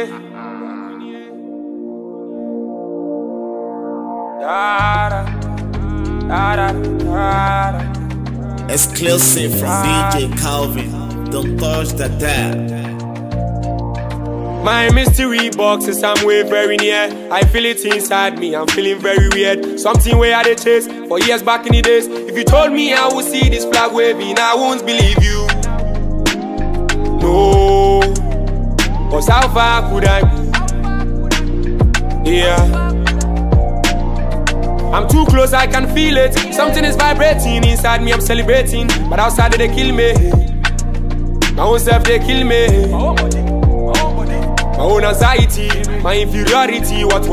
Exclusive from DJ Calvin. Don't touch the dab. My mystery box is somewhere very near. I feel it inside me, I'm feeling very weird. Something where I did chase for years back in the days. If you told me I would see this flag waving, I won't believe you. No, cause how far could I go? Yeah, I'm too close, I can feel it. Something is vibrating inside me, I'm celebrating. But outside they kill me. My own self they kill me. My own anxiety, my inferiority, what?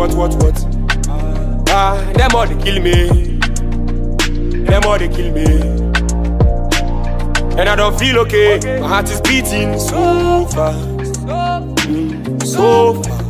Them all they kill me. Them all they kill me. And I don't feel okay. My heart is beating so fast, so fast,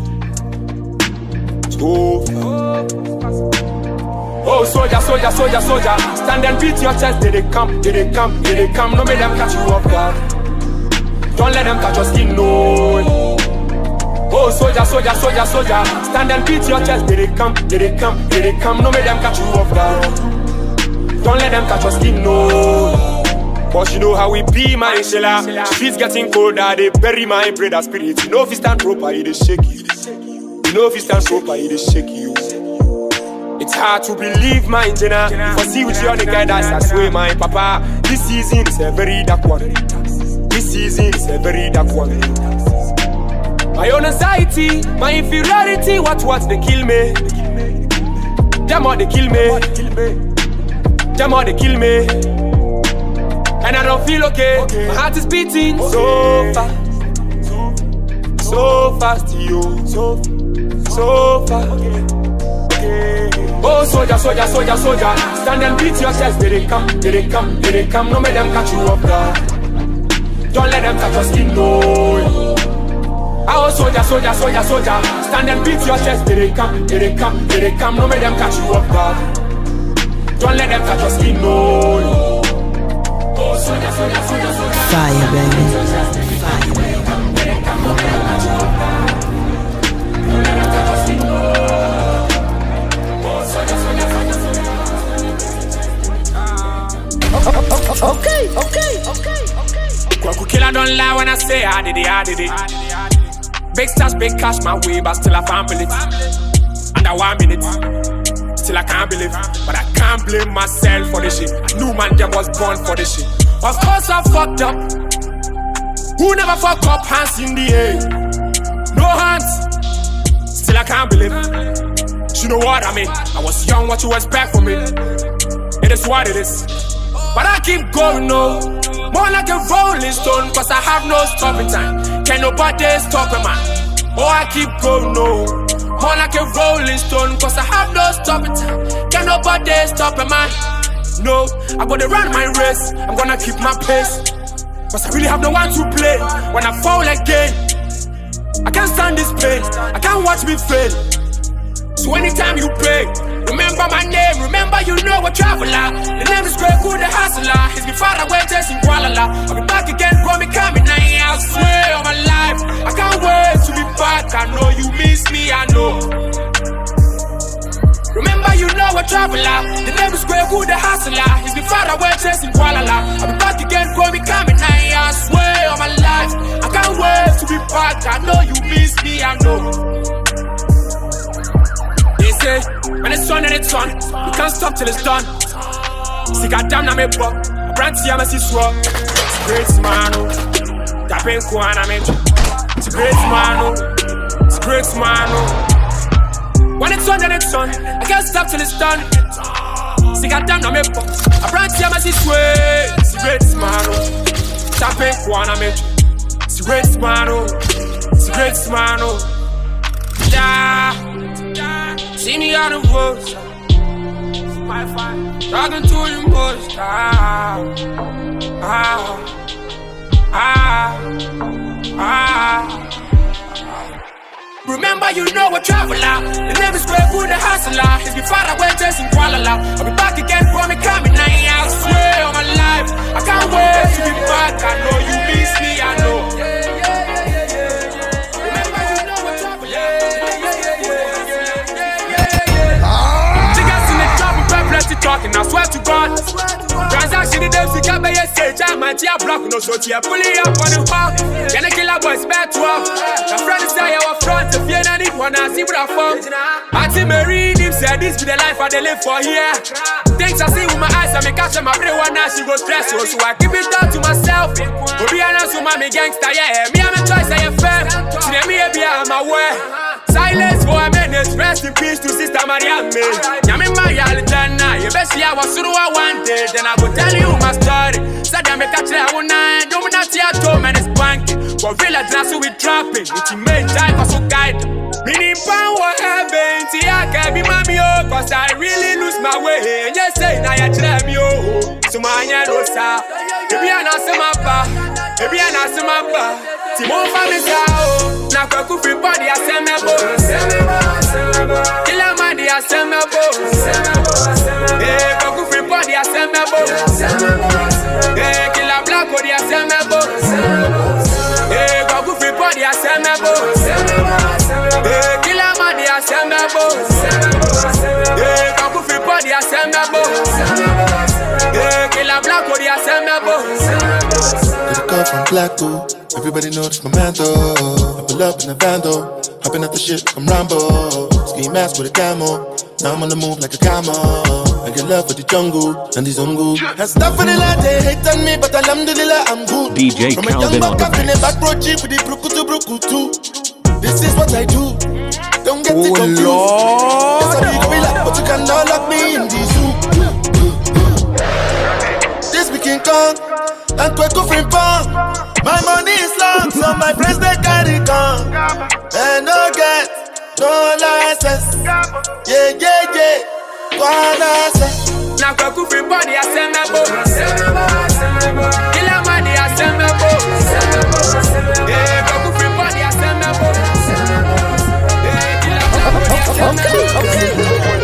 so fast. Oh, soldier, stand and beat your chest. They come. No make them catch you off guard. Don't let them touch your skin, no. Oh, soldier, stand and beat your chest. They come. No make them catch you off guard. Don't let them touch your skin, no. But you know how we be, my Shella. Streets getting colder, they bury my brother spirit. You know if you stand proper, it is shaky. You know if you stand proper, it is shaky. It's hard to believe, my Jenna. If I see with you on the guy, that's I swear, my papa. This season is a very dark one. This season is a very dark one. My own anxiety, my inferiority, what they kill me. Them all they kill me. Them all they kill me. And I don't feel okay. My heart is beating so fast, so fast, yo, so fast. Oh, soldier, stand and beat your chest. They come. No make them catch you off guard. Don't let them touch your skin, no. Oh, soldier, stand and beat your chest. They come. No make them catch you off guard. Don't let them touch your skin, no. Oh, soldier. Fire, baby. Fire, baby. Okay. Kwaku killer don't lie when I say I did it. Big stars, big cash my way, but still I can't believe it. Under 1 minute, still I can't believe it. But I can't blame myself for this shit. I knew man them was born for this shit. Of course I fucked up. Who never fuck up? Hands in the air. No hands. Still I can't believe it. You know what I mean? I was young, what you expect from me? It is what it is. But I keep going, no. More like a rolling stone, cause I have no stopping time. Can nobody stop a man? Oh, I keep going, no. More like a rolling stone, cause I have no stopping time. Can nobody stop a man? No, I'm gonna run my race, I'm gonna keep my pace. Cause I really have no one to play when I fall again. I can't stand this pain, I can't watch me fail. So anytime you pray, remember my name, remember you know a traveler. The name is Greg Good, the hustler. He's been far away chasing Kuala. I'll be back again, bro, me coming now. I swear on my life, I can't wait to be back. I know you miss me, I know. Remember you know a traveler. The name is Greg Good, the hustler. He's been far away chasing Kuala. I'll be back again, bro, me coming now. I swear on my life, I can't wait to be back. I know you miss me, I know. When it's on and it's on, you can't stop till it's done. See, goddamn, na me buck. A brand see, I'm a swap. It's a great man, oh. Tapping Kuana, me. It's a great man, oh. It's a great man, oh. When it's on and it's on, I can't stop till it's done. See, goddamn, na me buck. A brand see, I'm a swap. It's a great man, oh. Tapping Kuana, me. It's a great man, oh. It's a great man, oh. Yeah. See me on the road, talking to you most. Remember you know a traveler. The name is Greg Good, the hustler. He's been far away chasing Kuala. I'll be back again, bro, me coming now. I swear on my life, I can't wait to be back. I know you miss me, I know. Remember you know a talking, I swear to God. Transaction in them, see, can't be a stage. I'm anti-a block, no so tea, pulling up on the hall. Can I kill a boy's bad 12? The friend is there, our front, if you don't need one, I see what I found. Auntie Mary, him said, this be the life I they live for here. Things I see with my eyes, I make catch my brain one now, she go stress, so I keep it down to myself. But be honest with my gangster, yeah, me, I'm a choice, I am fair. See, me, I'm aware. Silence for a minute, rest in peace to Sister Mariam. Yami Maya Alitana, you best see I was through I wanted. Then I will tell you my story. Said I make a try one night, don't not see a toe, man, it's banking. For village, that's who we trapping. It's in main time for so guide. Meaning power heaven, see I can be mommy, oh, cause I really lose my way. And just say, now you try me, oh, so my no sa. If you are not some mappa, if you are not some mappa, Timon family sao. Now Kwaku free body, I send me bo. Killer man, I send me bo. Eh, Kwaku free body, I send me bo. Eh, killer black body, I send me bo. Eh, Kwaku free body, I send me bo. Eh, killer man, I send me bo. Eh, Kwaku free body, I send me bo. Eh, killer black body, I send me bo. Got a call from Blacko. Everybody know this my man though. I pull up in a van though. Hopping out the shit, I'm Rambo. Ski mask with a camo. Now I'm on the move like a camo. I get love for the jungle and the Zongo. Has stuff for the light, they hate on me, but alhamdulillah, I'm good. DJ From a young buck up in the back road jeep with the brukutu. This is what I do. Don't get it confused. Yes, I be like, but you cannot lock me in the zoo. This be King Kong and Kwaku Frimpong. My money is long, so my friends they carry gun. And no get, no license. Yeah, yeah, yeah. One license. Now Kwaku free body, I send me bo. Killer money, I send me bo. Yeah, Kwaku free body, I send me bo. Yeah, killer body, I send me bo.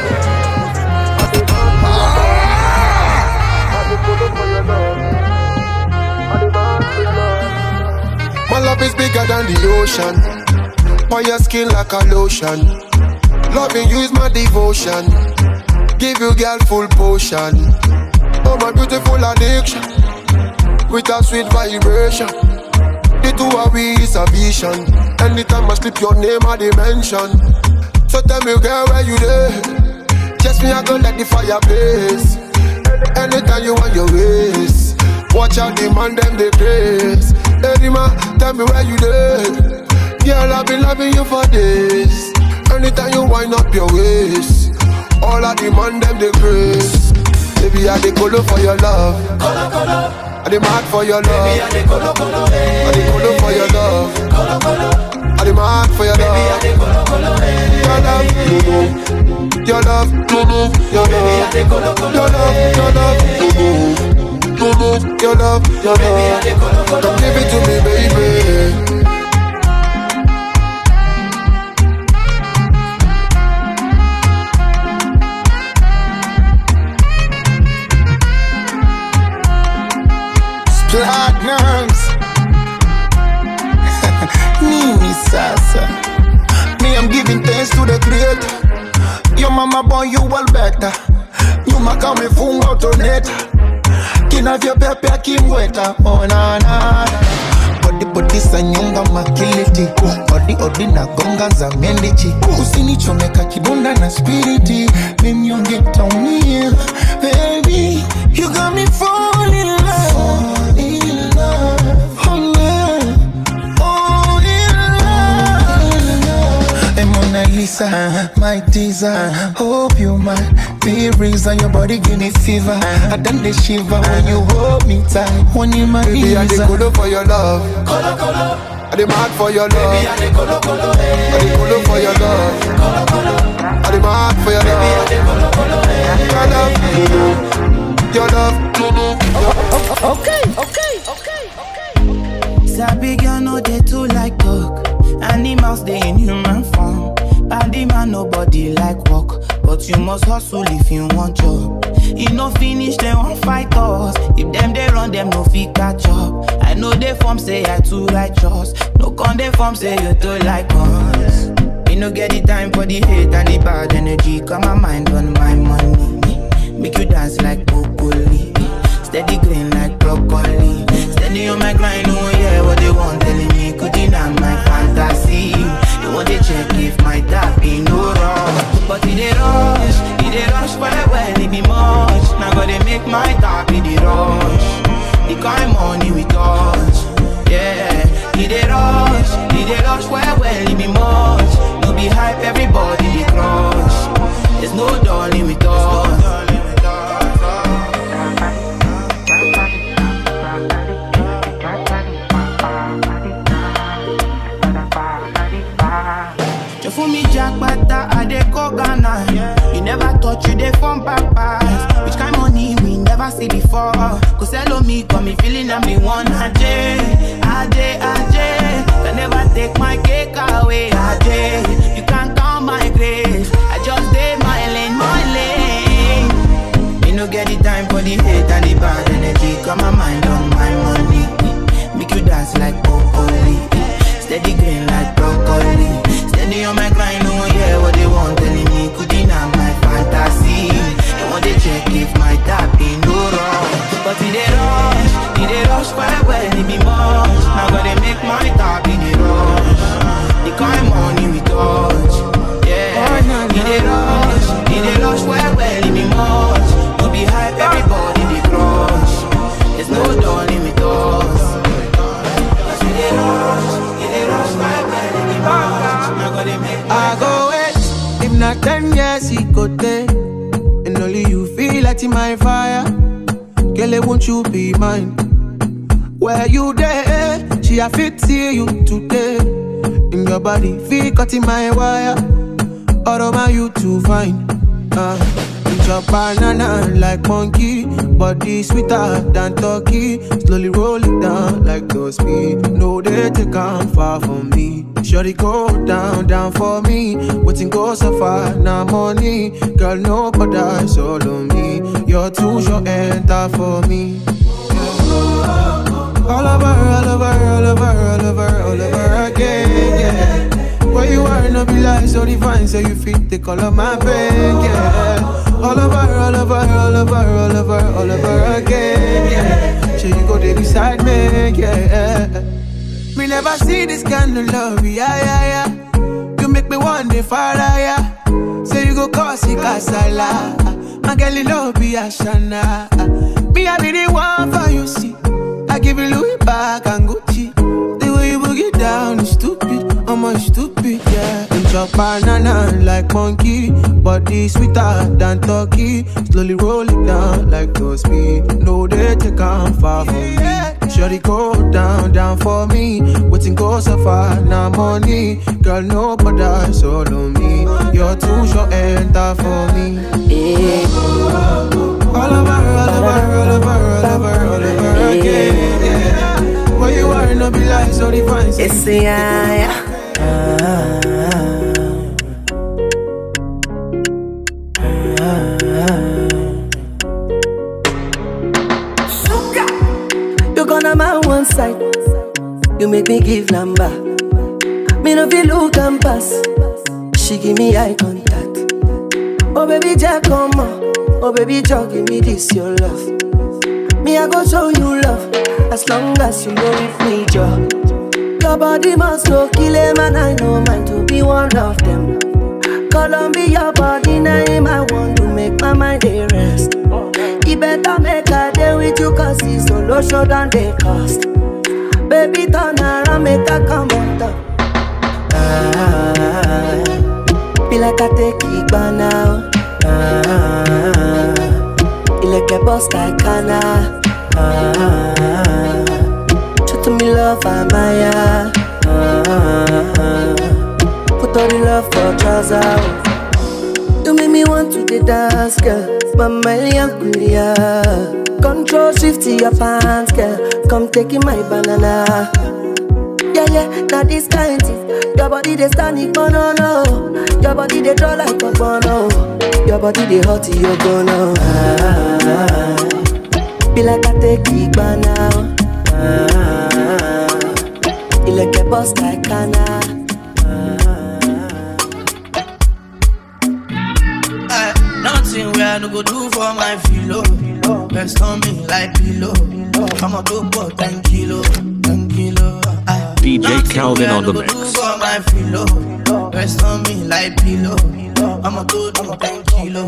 My love is bigger than the ocean. On your skin like a lotion. Loving you is my devotion. Give you girl full potion. Oh my beautiful addiction. With a sweet vibration. The two of we is a vision. Anytime I slip your name I dimension. So tell me girl where you there. Just me I go let the fire blaze. Anytime you want your ways. Watch out the man them they craze. Hey man, tell me where you there. Girl, I've been loving you for days. Anytime you wind up your waist. All I demand them they craze. Baby, I dey colo for your love. I dey mad for your love. I dey colo for your love. I dey mad for your love. Your love, your love, your love, your love, your love. Come give it to me, baby. Platinums. Nini Sasa. Me, I'm giving thanks to the Creator. Your mama born you well better. You maka me fungo toneta. Kinavyo pepe akimweta. Oh na na. Body sanyonga makiliti. Odi na gonga za mendichi. Usinichomeka kidonda na spiriti. Minyonge taumia. Baby, you got me falling in love. Mona Lisa, my teaser. Hope you might be reason your body give me fever. I done the shiver when you hold me tight. When you my baby, I dey colo for your love. I dey mad for your love. I dey colo for your love. I dey mad for your love. Your love. Okay. Sabi girl no dey too like talk. Animals they in human form. Body man nobody like work, but you must hustle if you want job. You no finish they won't fight us. If them they run them no fit catch up. I know they form say I too righteous. No con they form say you too like us. You no get the time for the hate and the bad energy. Got my mind on my money. make you dance like broccoli. Steady green like broccoli. Steady on my grind, oh yeah, what they want telling me could deny my fantasy. They want to check if my tap ain't no wrong. But it they rush well, it be much. Now gotta make my tap in the rush. The kind money we touch, yeah. It they rush well, it be much. No be hype, everybody they crush. There's no darling with us. You fool me jackpata, I dey go Ghana. You never thought you dey from papas. Which kind money we never see before. Cause hello me, got me feeling I'm the one. Ajay. Can never take my cake away. Ajay, you can't count my grace. I just did my lane. Me no get the time for the hate and the bad energy. Got my mind on my money. Make you dance like broccoli. Steady green like broccoli. Steady on my grind, oh yeah, what they want telling me could deny my fantasy. They want to check if my tap ain't no wrong. But it they rush well, it be much. Now gotta make my tap in the rush. The kind money we touch, yeah. It they rush well, it be much. No be hype, everybody they crush. There's no darling with us. Cause it they rush well, it be much. Now gotta make my I go wait, if not 10 years he go take. And only you feel like in my fire. Girl, won't you be mine? Where you there? She a fit see you today. In your body, feel cut in my wire. All over you to find. Eat your banana like monkey. Body sweeter than turkey. Slowly roll it down like no speed. No, they take on far from me. Shorty go down for me. Waiting go so far, now money. Girl, no bother, it's all on me. You're too short, enter for me. All over again, yeah. Where you are, no be like so divine. So you fit the color my pain, yeah. All over again, yeah. So you go there beside me, yeah. Me never see this kind of love, yeah. You make me want the fire. Say you go cause it casala. My girl, you love be a shana. Me, I be the one for you, see. I give you Louis back and Gucci. The way you boogie down is stupid. I'm a stupid, yeah. Eat your banana like monkey. Body sweeter than turkey. Slowly roll it down like no speed. No, they take on far from me. Shorty go down for me. Waiting go so far, now money. Girl, no bother, it's all on me. You're too short, enter for me. All over again, yeah. Where you are, no be like so divine. It's the You gonna my one side. You make me give number. Me no feel look and pass. She give me eye contact. Oh baby Jack, come on. Oh baby Jack, give me this your love. Me I go show you love. As long as you know with me, Joe. Your body must go kill him, and I know mine to be one of them. Columbia body name, I want to make my mind a rest. You better make a day with you, cause it's so low show than they cost. Baby turn around, make a come on top. Be like I take it by now. You like a boss like Kana. Show to me love, Amaya. Put all the love for trousers. You make me want to the dance, girl. Mama Yankulia. Control shift to your pants, girl. Come taking my banana. Yeah, now this kind thing. Your body they standing, no. Your body they draw like a bono. Your body they hot, you gonna. Be like I take it by now. You like a boss like Kana. Nothing we are I no go do for my filo. Rest on me like pillow. I'ma go for 10 kilo. DJ Calvin on the mix. For my filo. Rest on me like pillow. I'ma go do 10 kilo.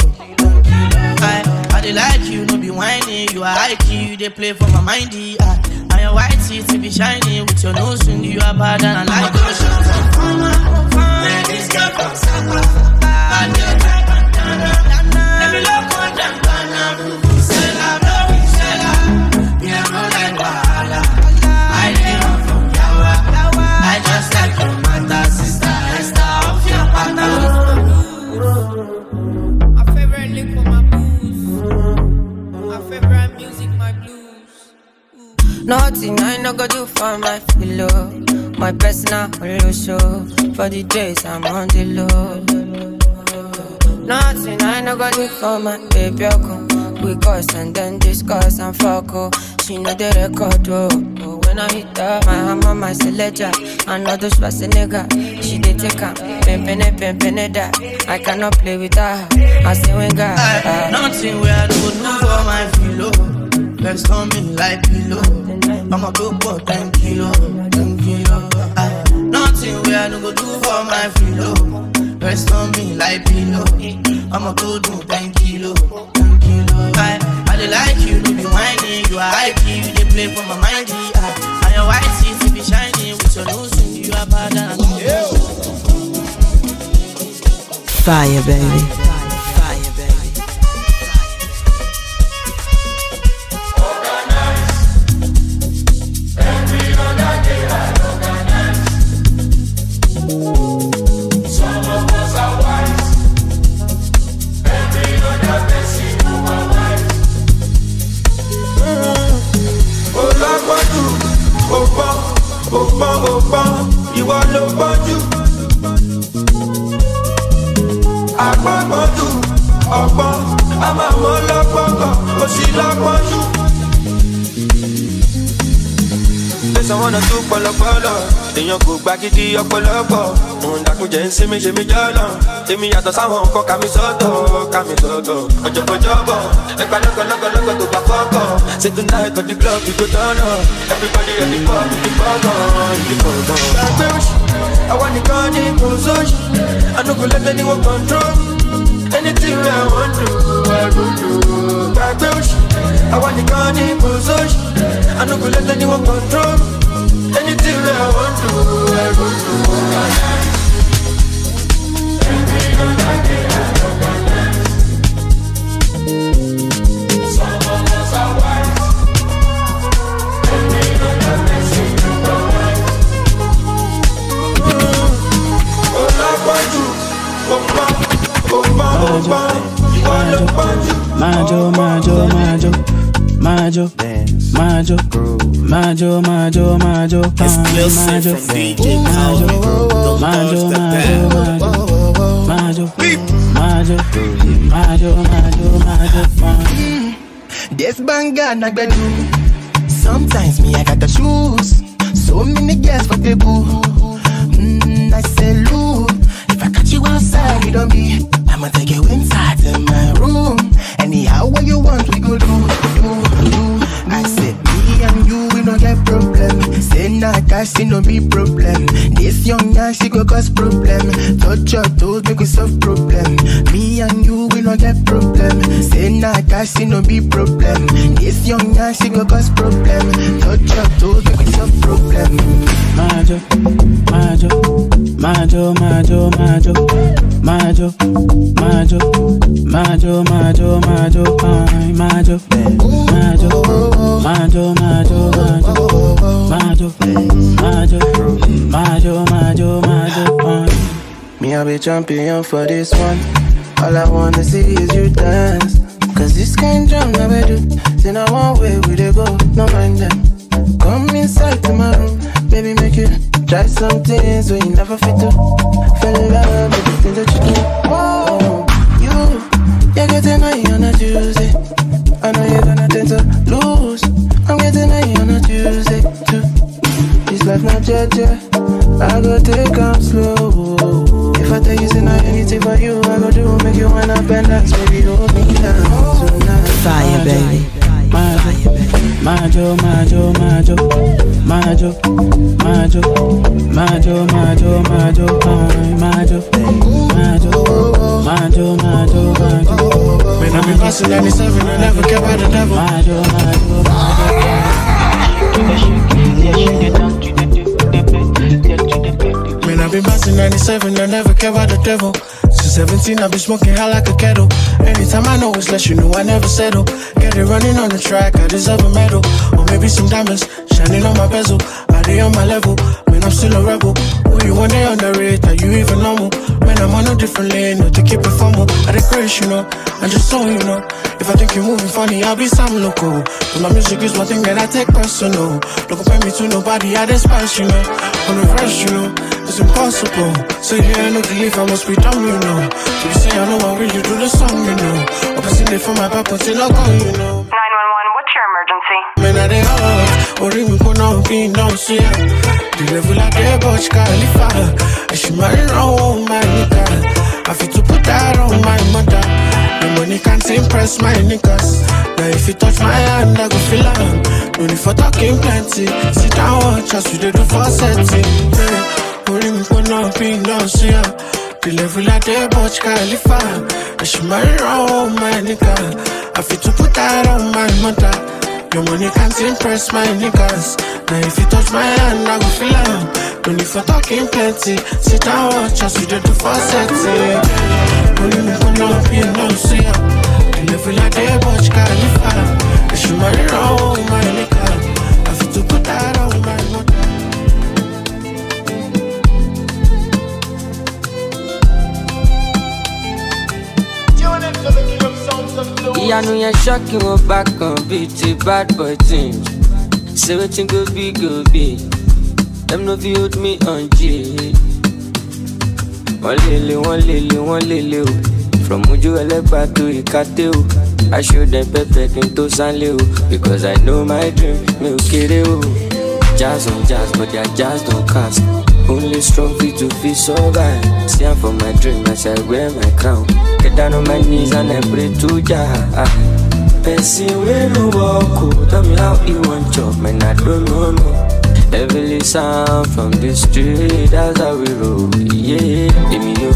I dey like you, no be whiny. You are high key, you dey play for my mindy. And your white teeth be shiny with your nose ring. You are bad and I like those shots. Man, this girl from Sapa. Let me look on them, Vuvuzela, Vuvuzela. Me and roll like Wahala. I live on from Yawa. I just like your mother, sister, Esther of your partner. My favorite lick for my blues. My favorite music, my blues. Nothing I no go do for my pillow. My personal holo show. For the days I'm on the low. Nothing I no go do for my baby. We cuss and then discuss and fuck. Oh, she know the record. Oh, when I hit her, my hammer, my selector. I know the Schwarzenegger. She did take her. Pimpin' that. I cannot play with her. I say when God. Nothing where I do for my filo. Rest on me like pillow. I'ma go for 10 kilo. Nothing where I no go do for my filo. Rest on me like pillow. I'ma go do 10 kilo. I dey like you, no be whiny. You are high key, you dey play for my mindy. And your white teeth be shiny with your nose ring. You are bad and Fire, baby. You are no body. I want you. I'm a motherfucker. But she like you. There's someone to do polo. Then you go back to your polo. That could just see me, Tell me at the sound, come soto. Ojo, if I look to Bafoko. Say tonight at the club, we go down. Everybody at the bar, I want the gun in position. I don't go let anyone control. Anything I want to, I will do. I want the gun in position. I don't go let anyone control. Anything I want to, I will do. Majo. Exclusive from DJ Calvin. Don't touch Majo. This banga na gbedu. Sometimes me I got the shoes. So many girls for the boo. I say look, if I catch you outside, you don't be. I'ma take you inside in my room. Anyhow, what you want, we go do. I said, me and you, we don't get problem. Say nah, cash, no be problem. This young guy, she go cause problem. Touch your toes, make we solve problem. Me and you, we don't get problem. Say nah, cash, no be problem. This young guy, she go cause problem. Touch your toes, make we solve problem. Majo. Me, I'll be champion for this one. All I wanna see is you dance. Cause this kind drum never do. Say now one way we they go, no mind them. Come inside to my room, baby, make you try some things where you never fit to. Fell in love with the things that you do. Whoa, you're getting high on a Tuesday. I know you're gonna tend to lose. I'm getting high on a Tuesday too. This life not judge, I go take them slow. If I tell you say not anything for you, I go do make you wanna bend dance, baby, hold me down. Majo, majo, majo, majo, majo, majo, majo, majo, majo, majo, majo, majo. When I be passing 97, I never care about the devil. Majo, majo, When I be passing 97, I never care about the devil. Since 17, I be smoking hot like a kettle. Anytime I know it's less, you know I never settle. Get it running on the track, I deserve a medal. Or maybe some diamonds shining on my bezel. Are they on my level? Man, I'm still a rebel. Who you one day underrate? Are you even normal? Man, I'm on a different lane, not to keep it formal. I decrease, you know, I'm just so you know. If I think you're moving funny, I'll be some local. But my music is one thing that I take personal. Don't compare me to nobody, I despise, you know. On the rush, you know, it's impossible. So yeah, I know the leaf, I must be dumb, you know. So you say I know I really do the song, you know. I'm passing it for my papa till I go, you know. 911, what's your emergency? Man, I dey hard, or even put on being down, see ya. The level like that, but you can't live far. I should marry wrong, my nigga. I feel to put that on my mother. The money can't impress my niggas. Now if you touch my hand, I go feel am. No need for talking plenty. Sit down, watch us, we dey do for setting. Yeah, or even put on being down, see ya. The level like that, but you can't live far. I should marry wrong, my nigga. I feel to put that on my mother. Your money can't impress my niggas. Now if you touch my hand, I go feel am. No need for talking plenty. Sit down, watch us, we dey do for setting. Only me for no pain, no see ya. The level like that, but you can't live far. I should marry wrong, my nigga. I feel to put that on my mother. Ìyanu yẹn ṣọ́ọ̀kì wọn bá kan bíi ti bad boy team. Say wetin go be. Dem no fit hold me on G. Wọ́n lele o. From Ojú Ẹlẹ́gbà to Ìkàtẹ́ o. I show them pepper kí n tó sánlé o. Because I know my dream, mi ò kéré o. Jazz on jazz, but their jazz don't cast. Only strong feet to feel survive. See I'm for my dream as I wear my crown. Get down on my knees and I pray to Jah. Person wey no walk, tell me how he want chop, man I don't know no. Heavily sound from the street, that's how we roll. Yeah, èmi yóò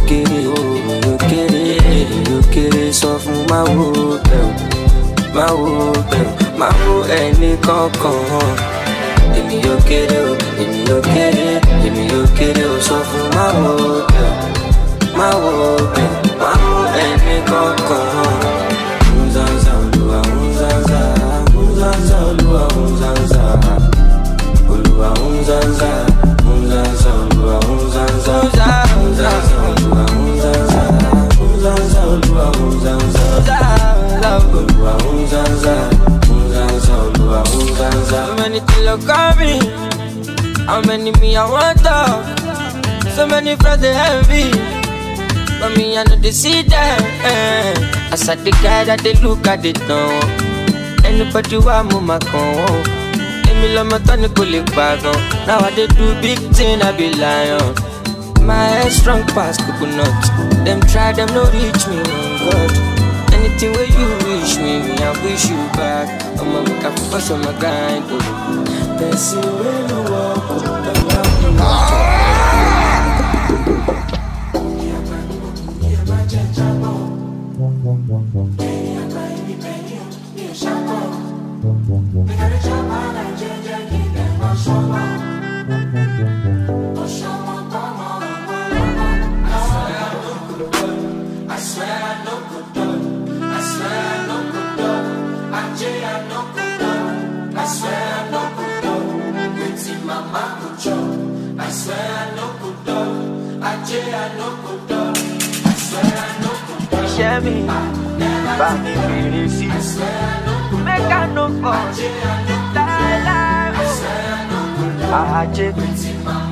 kéré, sọ fún máa wo bẹ̀rù, máa wo ẹni kankan. Èmi yóò kéré, sọ fún máa wo bẹ̀rù, máa wo ẹni kankan. Unzanza, Olúwa, unzanza, Olúwa, unzanza. Olúwa, unzanza, Olúwa, unzanza. Olúwa, unzanza, Olúwa, unzanza. Olúwa, unzanza, Olúwa, unzanza. So many things look at me. How many me I want to? So many friends they envy. But me I know they see them. I said the guy that they look at it now. Anybody want move my con? Emi lọmọ tán ni kò lè pàgàn. Now I dey do big thing, I be lion. My head strong pass coconut. Them try, them no reach me, oh God. Anything where you wish me I wish you back. I'ma make a focus on my grind. Person wey no walk, don't love me more. Me, but me really see. Make I no fall. I check it.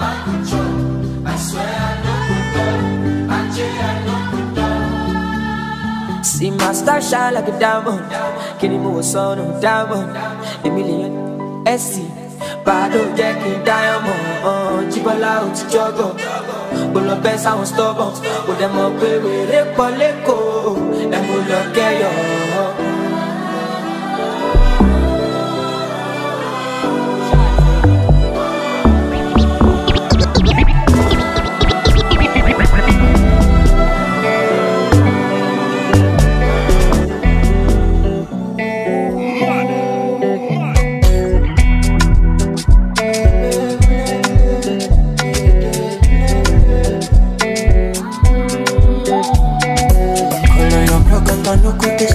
See my star shine like a diamond. Can you move a son of diamond? A million SC. Bado Jackie diamond. Chibola out jogo. Pull up best I was stubborn. Put them up with a poleko. And we'll look at you.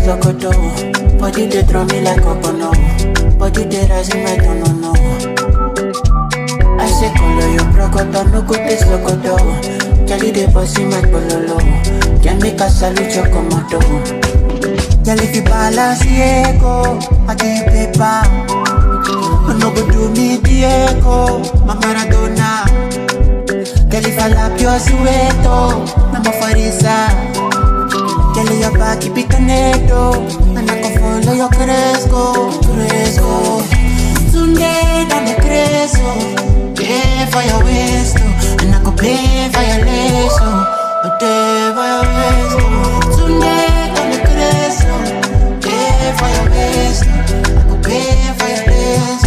Zokoto. Body they draw me like Obono. Body they rise in my no. I say color your prokoto, no go taste Zokoto. Jelly they bossy my pololo. Can make a salute your komodo. Girl, if you balance Diego, I give you paper. No go do me Diego, my Maradona. Girl, if I lap your sueto, I'm a farisa. Girl, your back keep it connected, and I can follow your Cresco. Tonight I'm a Cresco. Pay for your waist, and I can pay for your lace. Pay for your waist. Tonight I'm a Cresco. Pay for your waist, I can pay for your lace.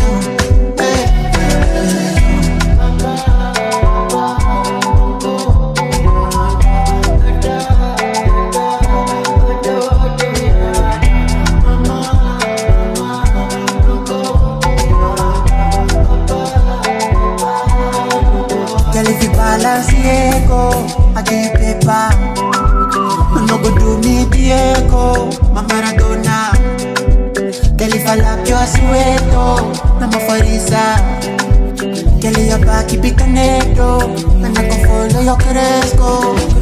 Diego, I give you paper. No go do me Diego, my Maradona. Girl, if I lap your sueto, I'm a farisa. Girl, your back keep it connected, and I can follow your Cresco.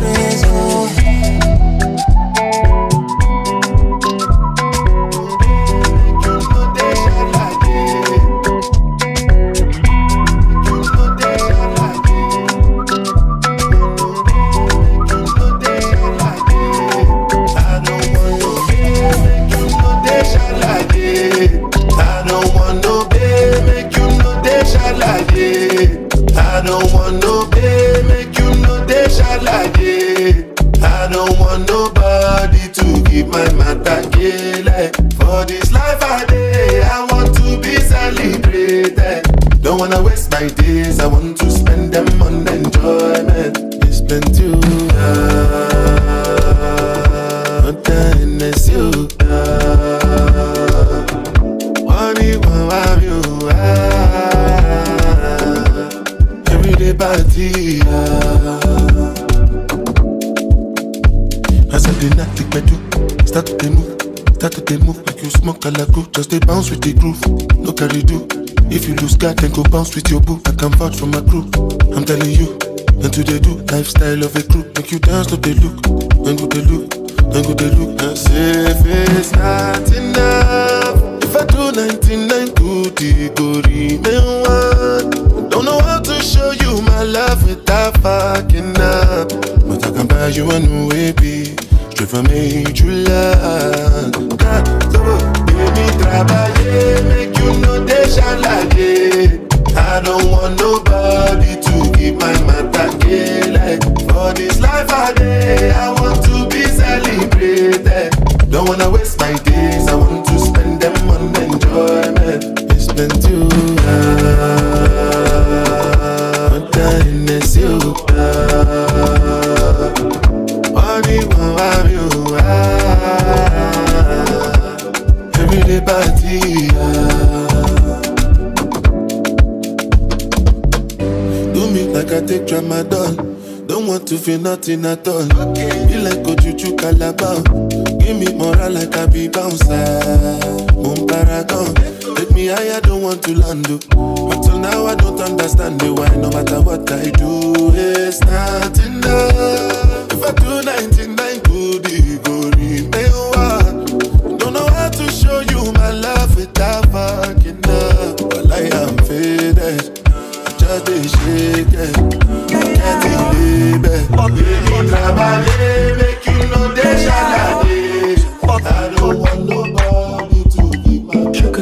For this life I day, I want to be celebrated. Don't wanna waste my days, I want to spend them on enjoyment. It's plenty of you. Everyday party. As I did not take my do, start to move. Start to move like you smoke a la group. Just they bounce with the groove, no carry do. If you lose God, then go bounce with your boo. I can vouch for my crew, I'm telling you. And to they do, lifestyle of a group. Make you dance, no they look. Then go they look, then go they look. And say if it's not enough, if I do 99 good, go remain one. Don't know how to show you my love without fucking up. But I can buy you a new baby. Straight from H-U-Land. Baby, trabaye, make you know they shall like it. I don't want nobody to keep my matter like. For this life I day, I want to be celebrated. Don't wanna waste my days, I want to spend them on enjoyment. It's plenty of everyday party. Do me like I take Tramadol. Don't want to feel nothing at all. Be like Ojuju Calabar. Give me moral like I be bouncer. Moon paragon. Take me higher, don't want to land. Until now I don't understand the why. No matter what I do, it's not enough. If I do 99 good, it go remain one. Don't know how to show you my love without fucking up. But I am faded, I just dey shake it. Can't believe it. Baby, trabalhei, make you know they shall I don't want nobody to keep my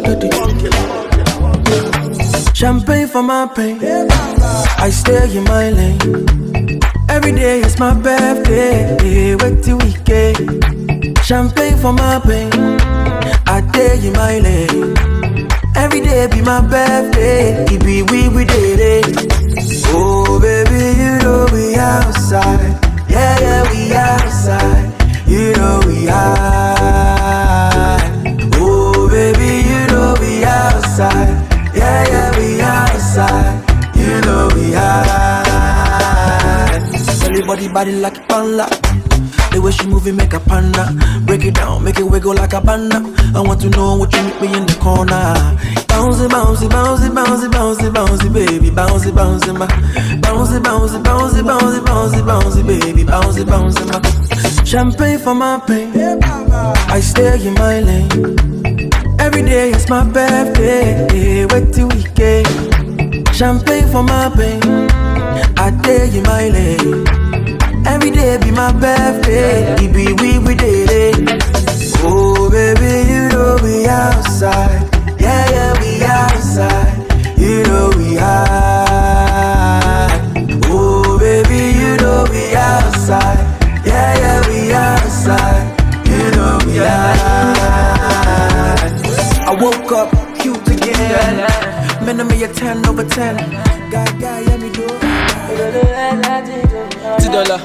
champagne for my pain, I stay in my lane. Every day is my birthday, wait till weekend. Champagne for my pain, I stay in my lane. Every day be my birthday, it be we did it. Oh baby, you know we outside. Yeah, we outside. You know we high. Oh baby, you know we outside. Yeah, we outside. You know we high. Everybody body like a panda. The way she move it make a panda. Break it down, make it wiggle like a panda. I want to know what you make me in the corner. Bouncy, bouncy, bouncy, bouncy, bouncy, bouncy, baby, bouncy, bouncy, ma. Bouncy, bouncy, bouncy, bouncy, bouncy, bouncy, baby, bouncy, bouncy, ma. Champagne for my pain. I stay in my lane. Every day is my birthday. Wait till weekend. Champagne for my pain. I stay in my lane. Every day be my birthday. It be we did it. Oh baby, you know we outside. Yeah, yeah, we outside. You know we high. Oh baby, you know we outside. Yeah, yeah, we outside. You know we high. I woke up cute again. Man, I'm a 10 over 10. Guy, yeah, me do. $2.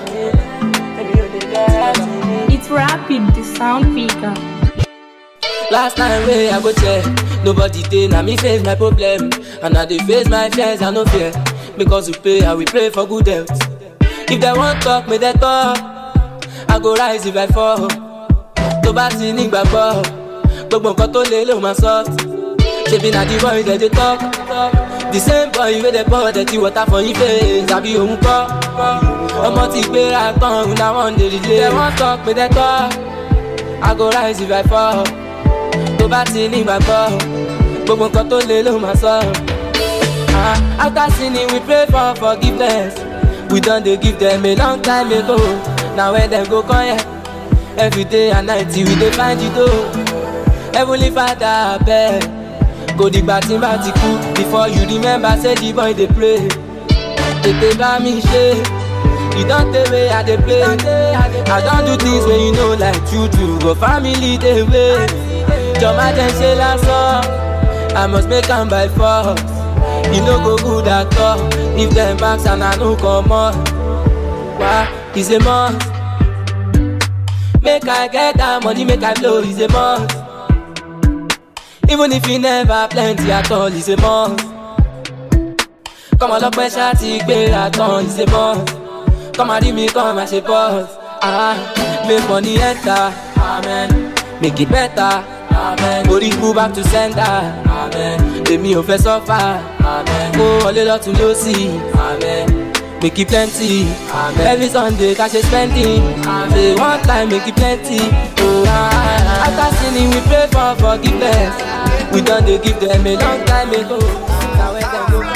It's rapid, the sound figure. Last time where I go check, nobody dey, now me face my problem. And I dey face my fears, I no fear. Because we pay, I will pray for good health. If they want talk, may they talk. I go rise if I fall. To bá ti ní gbàgbọ́, gbogbo nǹkan tó lé ló máa sọ. Ṣebí na the boy that they talk. The same boy wey dey pour dirty water for him face, àbí òun kọ́. Ọmọ ti gbéra tán, na one day delay. They want talk, may they talk. I go rise if I fall. To bá ti ní gbàgbọ́, gbogbo nǹkan tó lé ló máa sọ. After sinning we pray for forgiveness. We done dey give them a long time ago. Now when them go come here, every day and night we dey find it though. Heavenly Father, I beg. Go digba tí n bá ti kú. Before you remember say the boy dey pray. Tètè bá mi ṣe. You don't tell me I dey play. I don't do things when you know like you do. But family dey wait. Jọ̀má jẹ́ ṣe lásán. I must make am by force. You no go good at all. If them backs and I no come on. Why? It's a must. Make I get that money, make I blow. It's a must. Even if you never plenty at all, it's a must. Come on, look my shawty, gbéra tán, it's a must. Come and leave me, come and say boss. Make money enter, amen. Make it better, amen. Body move back to center, amen. Let me offer suffer, amen. Go a little to no see, amen. Make it plenty, amen. Every Sunday cash is spending, amen. One time make it plenty, oh after sinning we pray for forgiveness. We done they give them a long time ago. Now when them go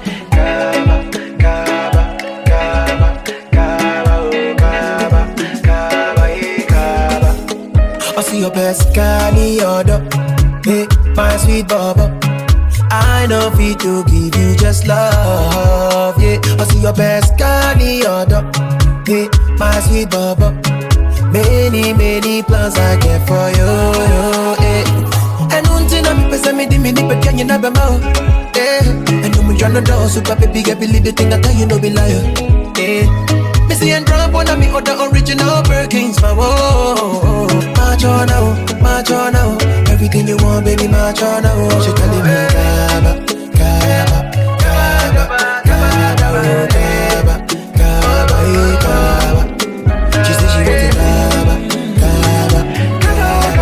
I see your best canny order. Hey, my sweet bubble. I know fit to give you just love. Yeah, I see your best canny order. Hey, my sweet bubble. Many, many plans I get for you. Yeah. And until I'm person me di me di pe can you never know. Yeah, and you me tryna do super baby get believe the thing I tell you no be liar. Yeah. See and drop one of me other original Birkins, my whoa. March on now, everything you want, baby, march on now. She telling me, Kaba, Kaba, Kaba, Kaba, Kaba, Kaba. She said she wants it, Kaba, Kaba, Kaba,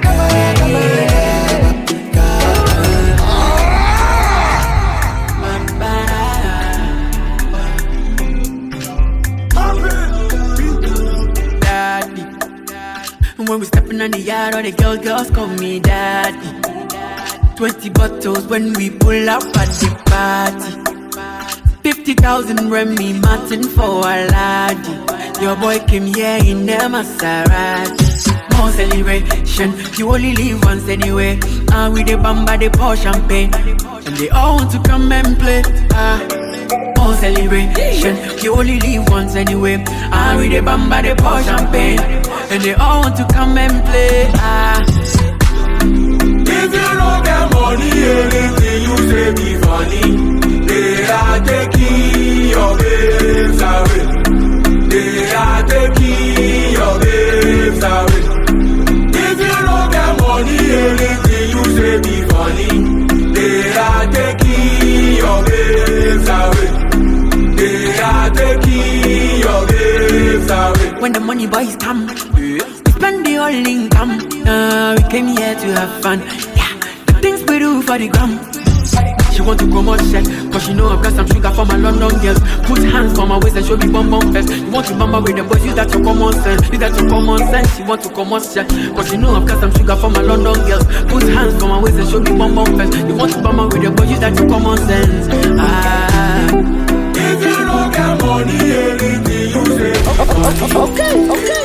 When we stepping on the yard, all the girls call me daddy. 20 bottles when we pull up at the party. 50,000 Remy Martin for a laddie. Your boy came here in the Maserati. More celebration, you only live once anyway. And with the bamba, they pour champagne. And they all want to come and play. More celebration, you only live once anyway. And with the bamba, they pour champagne. And they all want to come and play. If you don't get money, anything you say be funny. They are taking your babes away. They are taking your babes away. If you don't get money, anything you say be funny. They are taking your babes away. They are taking your babes away. when the money boys come. We spend the whole income. We came here to have fun. Yeah, the things we do for the gram. She want to come out shit, cause she know I've got some sugar for my London girls. Put hands on my waist and show me bum bum fest. You want to mama with them boys, use that your common sense. Use that your common sense. She want to come out shit, cause she know I've got some sugar for my London girls. Put hands on my waist and show me bum bum fest. You want to mama with them boys, use that your common sense. If you don't got money, anything you say. Okay.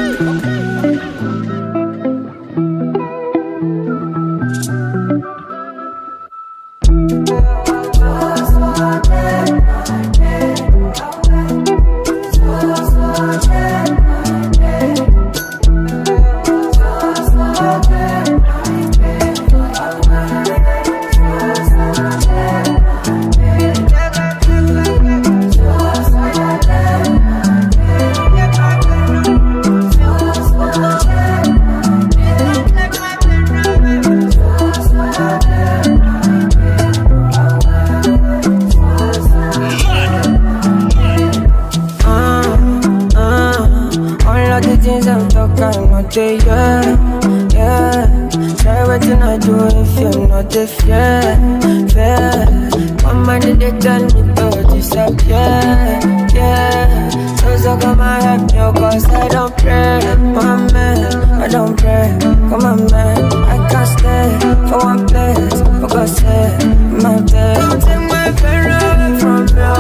Yeah. Try what you not do if you're not fair. Mama did they tell me to disappear. Yeah. So come and help me, cause I don't pray. My man, I don't pray. Come on, man, I can't stay for one place. For God's sake, my bed. Don't take my pain away from you.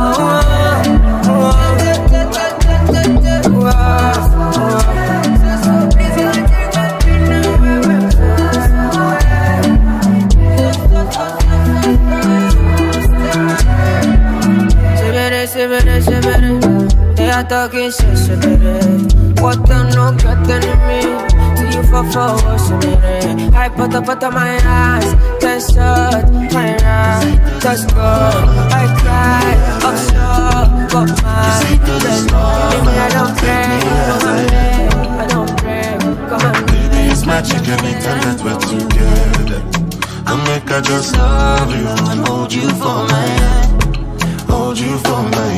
They are talking shit, what don't know getting me? See you for what's in it. I put up my eyes, then shut my eyes. That's good. I cried, I'm sure, but mine. I don't pray, come on. Baby, it's magic anytime that we're together. I'll make I just love you and hold you for my hand. Hold you for my hand,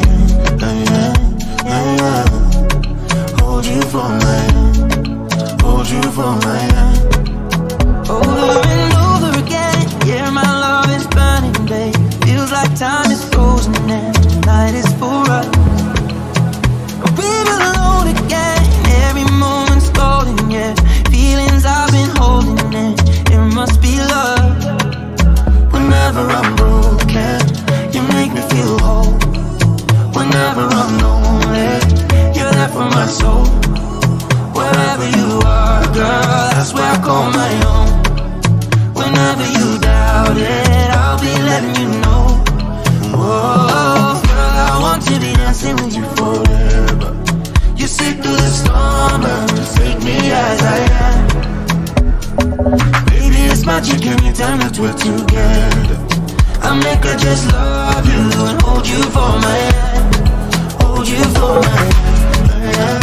hold you for my hand, hold you for my hand. Over and over again, yeah, my love is burning, babe. Feels like time is frozen and the night is for us. We're alone again, every moment's golden, yeah. Feelings I've been holding in, it must be love. Whenever I'm broken, you make me feel whole. Whenever I'm lonely, you're there for my soul. Wherever you are, girl, that's where I call my own. Whenever you doubt it, I'll be letting you know. Oh, girl, I want to be dancing with you forever. You sit through the storm and take me as I am. Baby, it's magic anytime that we're together. I make her just love you and hold you for my hand. Hold you for my hand.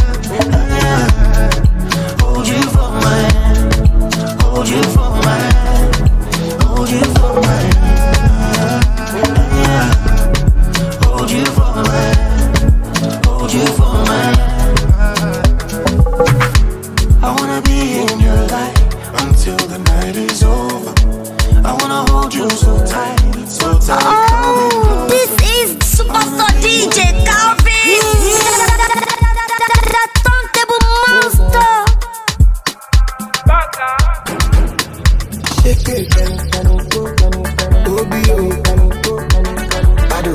Hold you for my hand. Hold you for my hand. Hold you for my hand. Hold you for my hand. Hold you for my hand. I wanna be in your life until the night is over. I wanna hold you so tight. So tight, oh, this is Superstar DJ Calvin, the turntable monster. Shake it, Obio, Ado,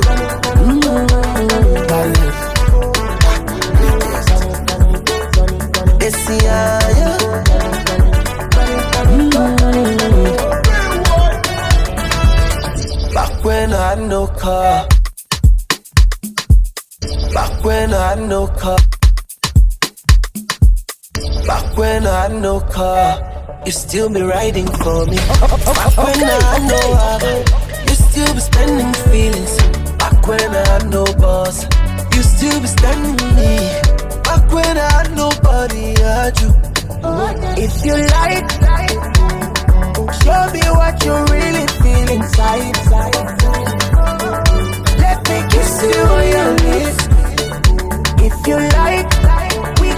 Back when I had no car. Back when I had no car. Back when I had no car. You still be riding for me. Back when I had no habit. You still be spending feelings. Back when I had no boss. You still be standing with me. Back when I had nobody, I had you. If you like, show me what you really feel inside. Let me kiss you on your lips. If you like, we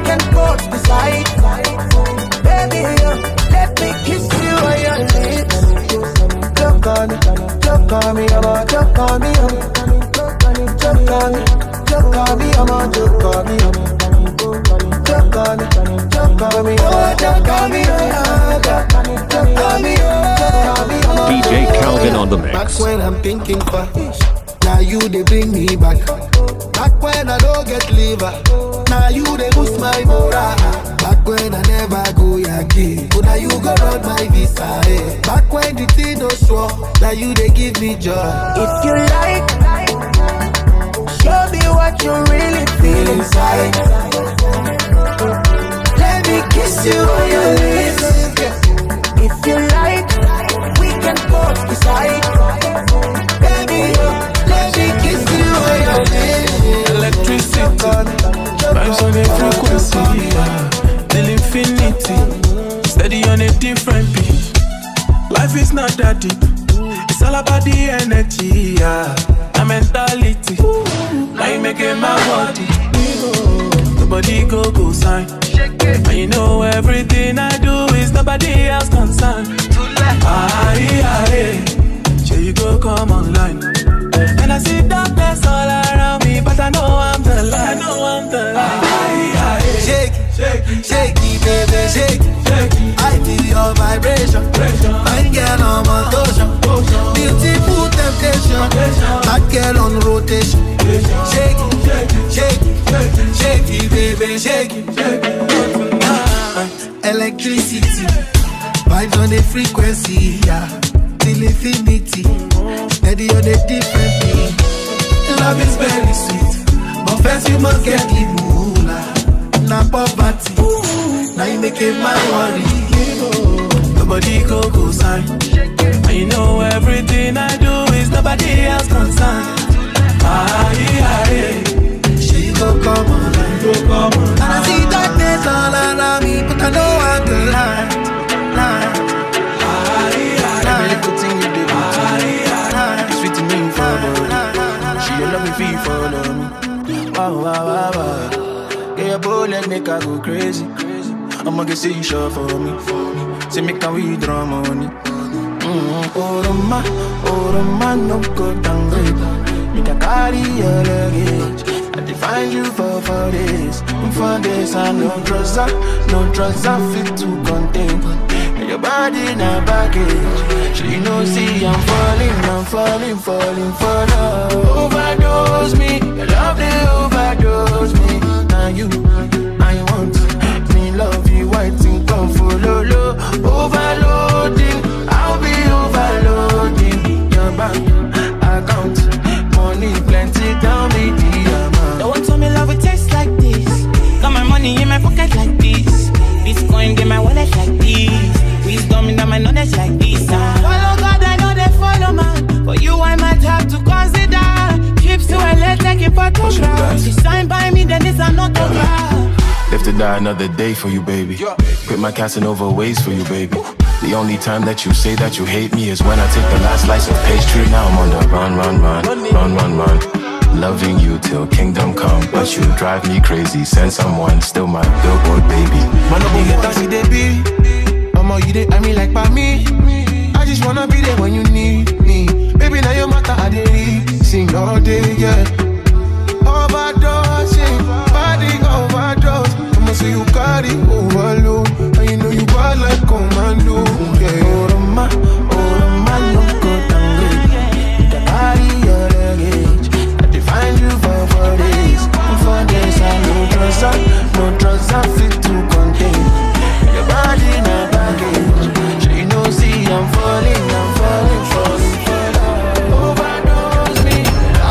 DJ Calvin on the mix. Back when I'm thinking for, now you they bring me back. Back when I don't get liver, now you they boost my morale. Back when I never go again, but now you go run my visa. Eh. Back when the thing no sure, now you they give me joy. If you like, show me what you really feel inside. Let me kiss you on your lips. If you like, we can both decide. Baby, let me kiss you on your lips. Electricity, vibes on a frequency, yeah. Till infinity, steady on a different beat. Life is not that deep, it's all about the energy, yeah. The mentality, now you making my body. Nobody go sign. And you know everything I do is nobody else concerned. Sure you go come online. And I see darkness all around me, but I know I'm the light. Shake it, shake it, baby, shake it. I feel your vibration. Fine girl on my motion. Beautiful temptation. Bad girl on rotation. Shake it, shake it, shake it, baby, shake it. Electricity, vibes on the frequency, yeah. Till infinity, steady on a different beat. Love is very sweet, but first you must get the moolah. Now poverty, now you make it my worry. Nobody go sign. And you know everything I do is nobody else concerned. She go come on, and I see darkness all around me, but I know I'm the light. Every little thing you do, it's sweet to me for body. She love me, feel follow me. Wow. Get your bullet, make I go crazy. I'ma get say you sure for me. Say make a withdraw money. Oh, man, no go down great. Make a carry your luggage. I define you for this. For this, I no drugs I fit to contain. And your body not baggage. So you know, see, I'm falling for love. Overdose me, your love they overdose me. Now you, I want me love you, white and come follow low. Overloading, I'll be overloading your bank account. Money plenty, tell me the amount. Don't want to me love it taste like this. Got my money in my pocket like this. Bitcoin in my wallet like this. Wisdom in my knowledge like this. Follow God, I know they follow man. For you, I might have to consider trips to LA, taking photographs. You sign by me, then it's an autograph. Live to die another day for you, baby. Quit my Casanova ways for you, baby. The only time that you say that you hate me is when I take the last slice of pastry. Now I'm on the run. Loving you till kingdom come, but you drive me crazy. Send someone, still my billboard baby. Man, you get taxi, they be. Mama, you dey, I mean like by me. I just wanna be there when you need me. Baby, now your matter, I dey sing all day, yeah. Overdosing, body overdose. I'ma see you carry overload, and you know you bad like commando, yeah. Oh, man, no go down great. You can carry your luggage. I define you for this. For this, I no drugs I fit to contain. Your body not baggage. So you know, see, I'm falling for love. Overdose me.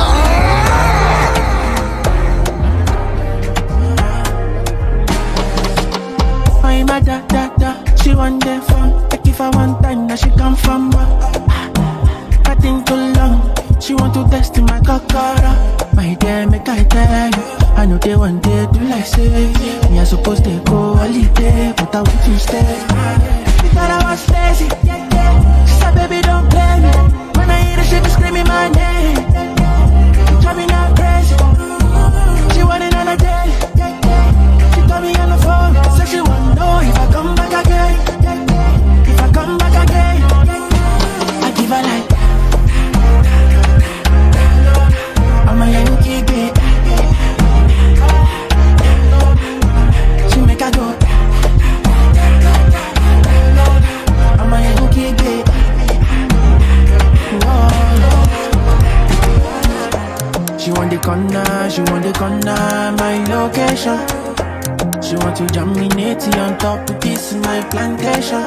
My mother, she want the phone. Like if I want time, now she come from back. I think too long. She want to test in my kakara. My dear, make I tell you, I know they want to do like say me I supposed to go holiday, but I want to stay. She thought I was lazy. She said, baby, don't play me. When I hear the shit, be screaming my name. Drive me not crazy. She want it on a day. She call me on the phone, said she want to know if I come back again. If I come back again, I give her like She want to germinate on top of this in my plantation.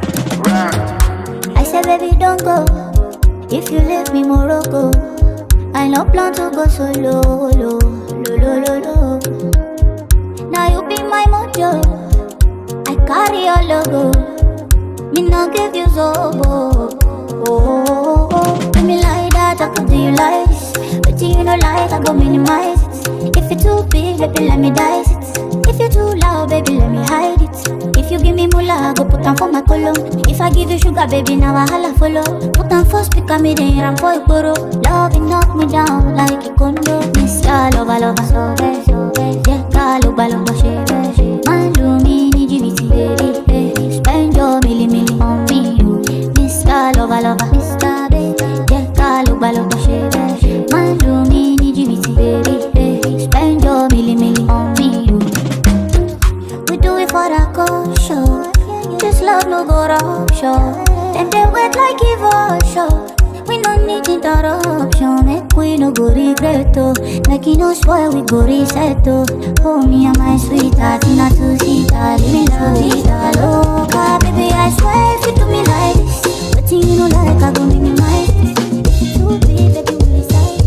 I said, baby, don't go. If you leave me, Morocco, I no plan to go solo, lo, lo, lo, lo, lo. Now you be my mojo, I carry your logo. Me no give you zobo. Oh, let me like that, I could do you like this. But you know like, I go minimize it. If you're too big, baby, let me dice it. If you're too loud, baby, let me hide it. If you give me moolah, I go put on for my column. If I give you sugar, baby, now I holla follow. Put on first, pick up me then ram for a burro. Love it, knock me down like a condo. Miss ya, lover, lover, so bad, so bad. Yeah, lover, lover, share, share. Man, do me, need you, baby, baby. Spend your milli, milli on me, you. Miss ya, lover, lover, Mr. Baby. Yeah, lover, lover, share, share. Man, do me, need you, baby, baby. Spend your milli, milli on me, you. We do it for the culture. This love no go rupture. Them they wait like evolution. We no need interruption. Make we no go regret oh. Like you know spoil we go reset oh. Oh me and my sweetheart not to see that. Leave me love it loca. Baby I swear if you do me like this, but you know like I go minimize it. If you be baby we decide.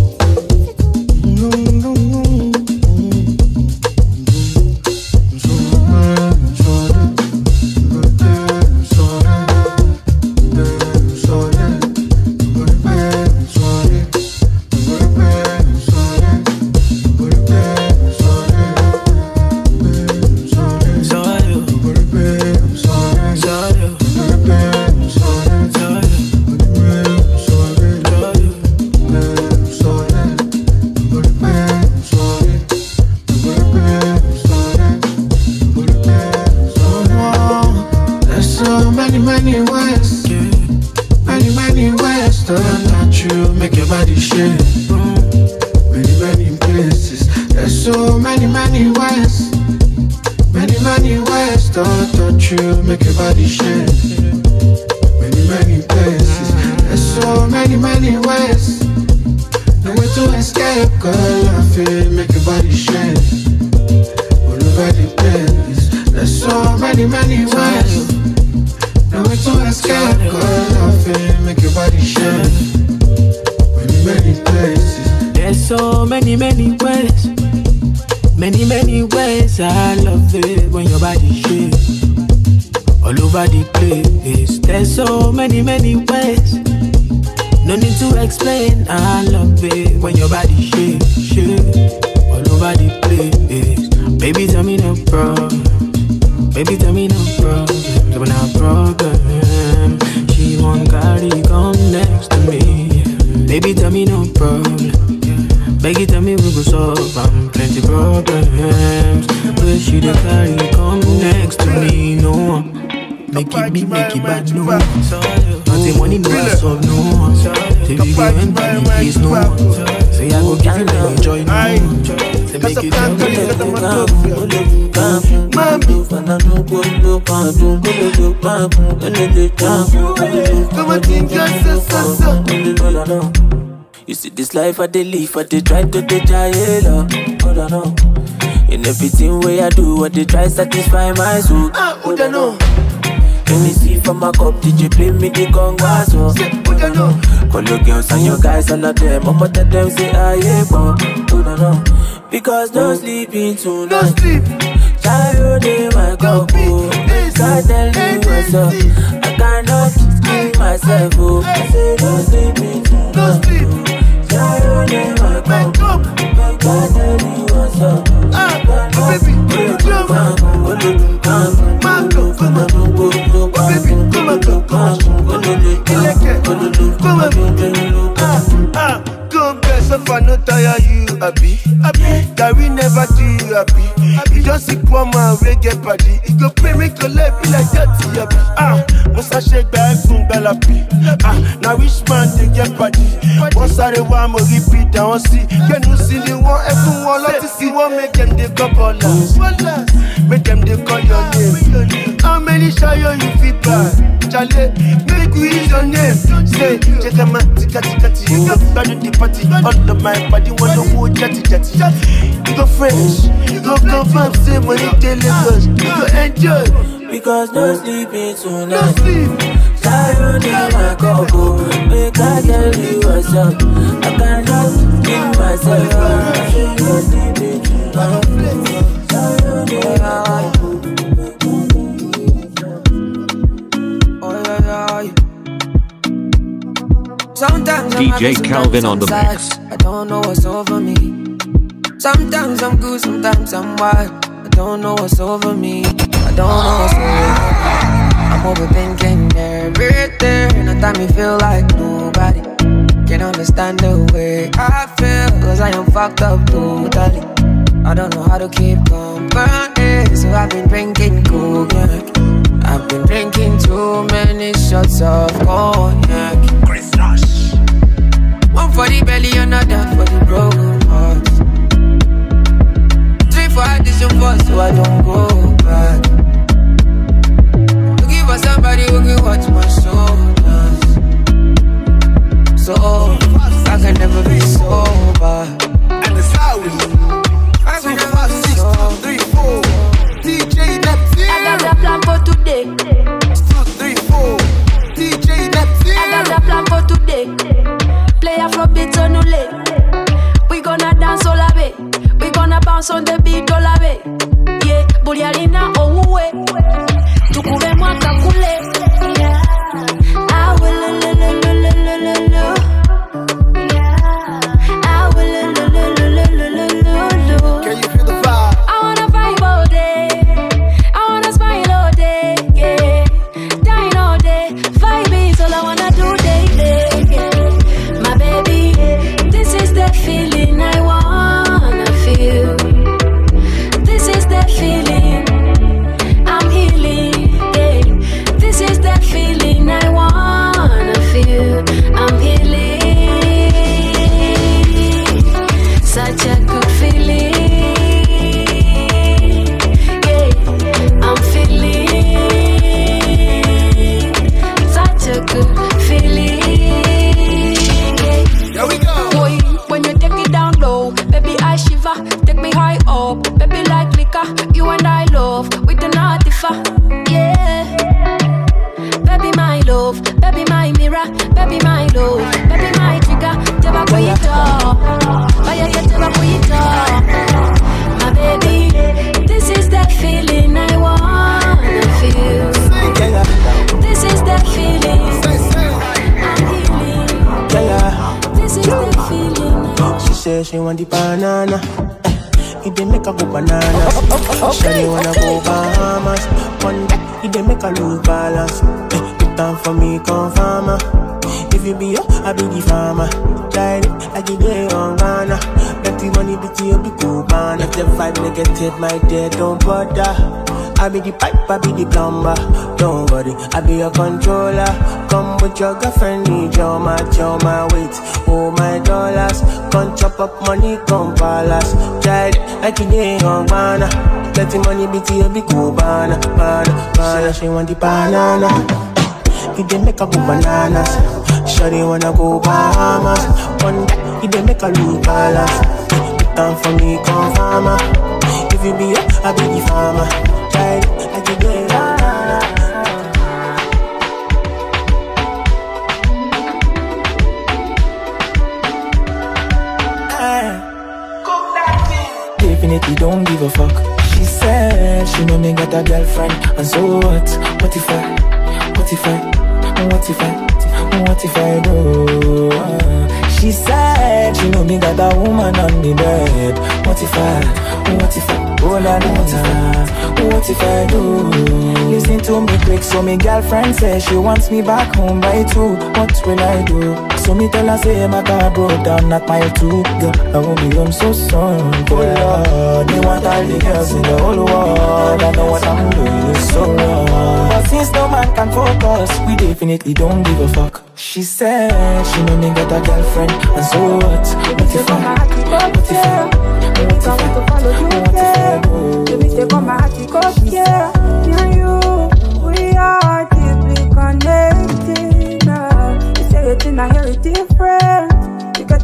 You see this life I dey live, I dey try to dey giant up. In everything way I do, I dey try satisfy my soul. Let me see from my cup, did you play me the congas? Call your girls and your guys, all of them. I'ma tell them say I ain't because no sleeping tonight. No sleep. Child in my cup, can't tell me what's up. I cannot keep myself, I say no sleeping tonight. No sleep. Child in my cup, can't tell me what's up. Baby, if I no tire you happy, that we never do you happy. You just see poor man we get party. You go pay me to life be like that happy. Must I shake back from Bellapi? Now which man they get party? Once I the one more repeat, I want see. Can you see the one everyone love to see? One make them they couple last. Make them they call your name. How many show you feel bad? Charlie, make we use your name. Say, check a man, tika tika tika. You go back in the party, all of my body wanna hold jetty. You go fresh, you go confirm, say when you tell Lagos, you go enjoy. Because no sleeping tonight. No sleep. Tired of my couple. Make I tell you what's up. I cannot keep myself. No sleeping tonight. Sometimes DJ Calvin on the mix. I don't know what's over me. Sometimes I'm good, sometimes I'm wild. I don't know what's over me. I don't know what's over me. I'm overthinking everything. No time me feel like nobody can understand the way I feel. Cause I am fucked up totally. I don't know how to keep company. So I've been drinking cognac. I've been drinking too many shots of cognac. Chris Rush. One for the belly, another for the broken heart. 3 for addition 4 so I don't go back. Looking for somebody who can watch my shoulders. So I can never be sober. And it's how we 2, 5, 6, 3, 4. DJ Neptune. I got a plan for today. 2, 3, 4. DJ Neptune. I got a plan for today. Play a flop beat on the leg. We gonna dance all the way. We gonna bounce on the beat all the way. Yeah, Burialina oh way. Tukube mwaka kule. I will Can you feel the vibe? I wanna vibe all day. I wanna smile all day. Yeah, dine all day. Vibe is all I wanna do daily. Yeah. My baby, this is the feeling I wanna feel. This is the feeling I'm healing. Yeah. This is the feeling I wanna feel. I'm healing. Such a good feeling. Yeah, I'm feeling such a good feeling. Yeah. Here we go. Boy, when you take it down low, baby I shiver. Take me high up, baby like liquor. You and I love with the Natifa. Yeah. Baby my love, baby my mirror, baby my love, baby my trigger. Teba kuita, vaya que teba kuita. My baby, this is the feeling I wanna feel. This is the feeling I'm healing. This is the feeling. She said she want the banana. It dey make her go banana. She wanna go Bahamas. One day it dey make her lose balance. Put down for me, come farmer. If you be yo, I be the farmer. Tried it, I get it on Ghana. Let the money be to you, be cool, man. If the vibe negative, my dear, don't bother. I be the pipe, I be the plumber. Don't worry, I be your controller. Come with your girlfriend, need your match, my weight, oh my dollars. Come chop up money, come palace. Tried it, like you did on Ghana. Let the money be to you, be cool, banana. She want the banana. It dey make her go bananas. Shawty wanna go Bahamas. One day, it dey make her lose balance. Put down for me, come farmer. If you be up, I be the farmer. Try it, I can get it. Definitely don't give a fuck. She said she know me got a girlfriend. And so what? What if I do? She said she know me got a woman on the bed. What if I, oh la la, what if I do? Listen to me quick, so me girlfriend says she wants me back home by 2. What will I do? So me tell her say my car broke down at mile 2. Girl, I won't be home so soon. Oh Lord, they want all the girls in the whole world. I know what I'm doing is so wrong. But since no man can focus, we definitely don't give a fuck. She said she know me got a girlfriend. And so what? What if I we are deeply connected now. You say it in a very different.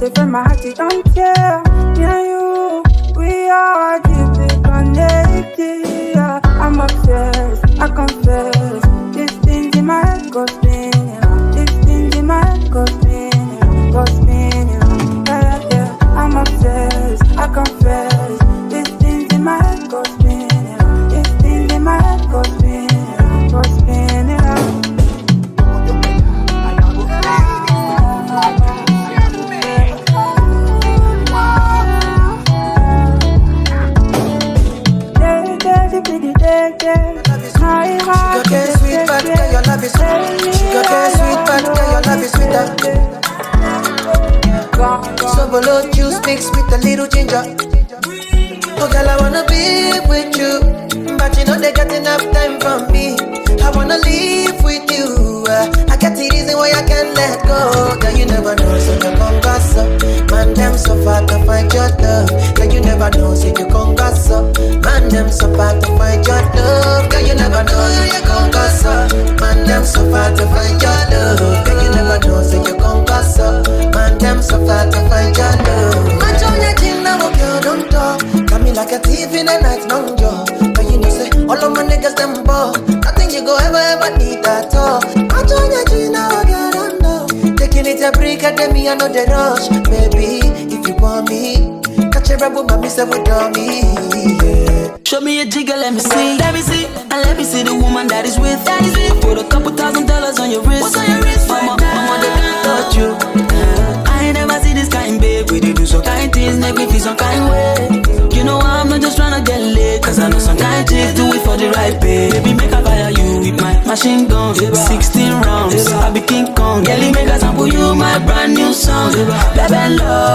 if my heart you don't care. Me and you, we are deeply connected. Yeah. I'm obsessed, I confess. These things in my head go spinning. These things in my head go spinning, go spinning. Yeah, yeah. I'm obsessed, I confess. These things in my head go spinning. These things in my head go spinning, go spinning. Sugar cane sweet, but your love is sweet. Sugar cane sweet, but your love is sweeter. So below juice mixed with a little ginger. Oh girl, I wanna be with you, but you know they got enough time from me. I wanna live with you. I got the reason why I can't let go. Girl, you never know, so you come gossip. Man, them so far to find your love. Girl, you never know, so you come gossip. Man, them so far to find your love. Girl, you never know, so you come gossip. Man, them so far to find your love. Girl, you never know, so you come gossip. Man, them so far to find your love. Match on your chin now, girl, don't talk. Got me like a thief in the night, long jaw. But you know, say, all of my niggas, them ball. Nothing you go ever need at all. Match on your chin now, girl, don't know. Taking it a break, and then me, I know the rush. Baby, if you want me, catch a rebel, but me say what on me, yeah. Show me a jigger, let me see. Let me see. And let me see the woman that is with. That is it. I put a couple $1,000 on your wrist. What's on your wrist? Mama, they can't touch you. I ain't never see this kind, babe. We do some kind things, make me feel some kind way. You know I'm not just tryna get laid, cause I know some kind chicks do it for the right pay. Baby, make I fire you with my machine gun. 16 rounds, I be King Kong. Girlie, make I sample you my brand new song. Baby,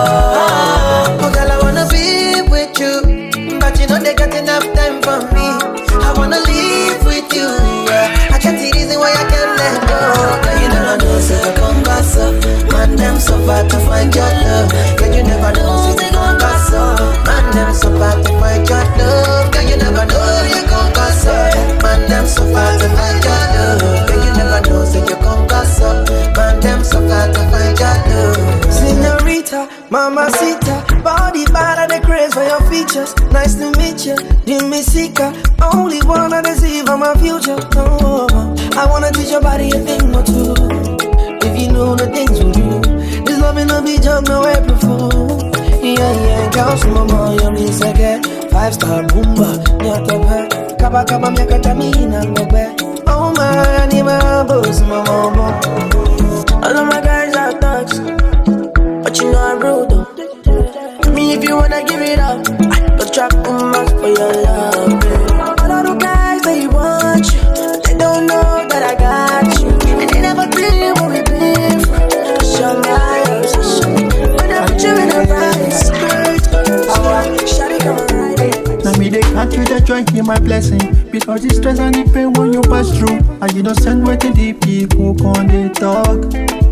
love. Oh girl, I wanna be with you, but you know they got enough time for me. I wanna live with you, yeah. I got the reason why I can't let go. Girl, you never know, so you come gossip. Man, them so far to find your love. Girl, you never know, so you come gossip. Man, them so far to find your love. Girl, you never know, you come gossip. Man, them so far to find your love. Girl, you never know, so you come gossip. Man, them so far to find your love. Señorita, mamacita, body bad and the craze for your features. Nice to meet you, Jimmy Sika. Only wanna deceive on my future. Oh, I wanna teach your body a thing or two. If you know the things we do, this love in a be joke, no April Fool. Yeah, girl, mama, you mean second 5-star boomba, nyatabe. Kaba kaba miaka tamina ngobe. Oh my, ni my boss, mama. All of my guys are thugs, but you know I'm rude though. Me if you wanna give it up, go trap much for your love. All of the guys they want you, they don't know that I got you, and they never been where we been from. Show my obsession, when I put you in a right skirt, shawty come right. Now me they can't you that joy in my blessing, because the stress and the pain when you pass through, and you don't send what the people can they talk.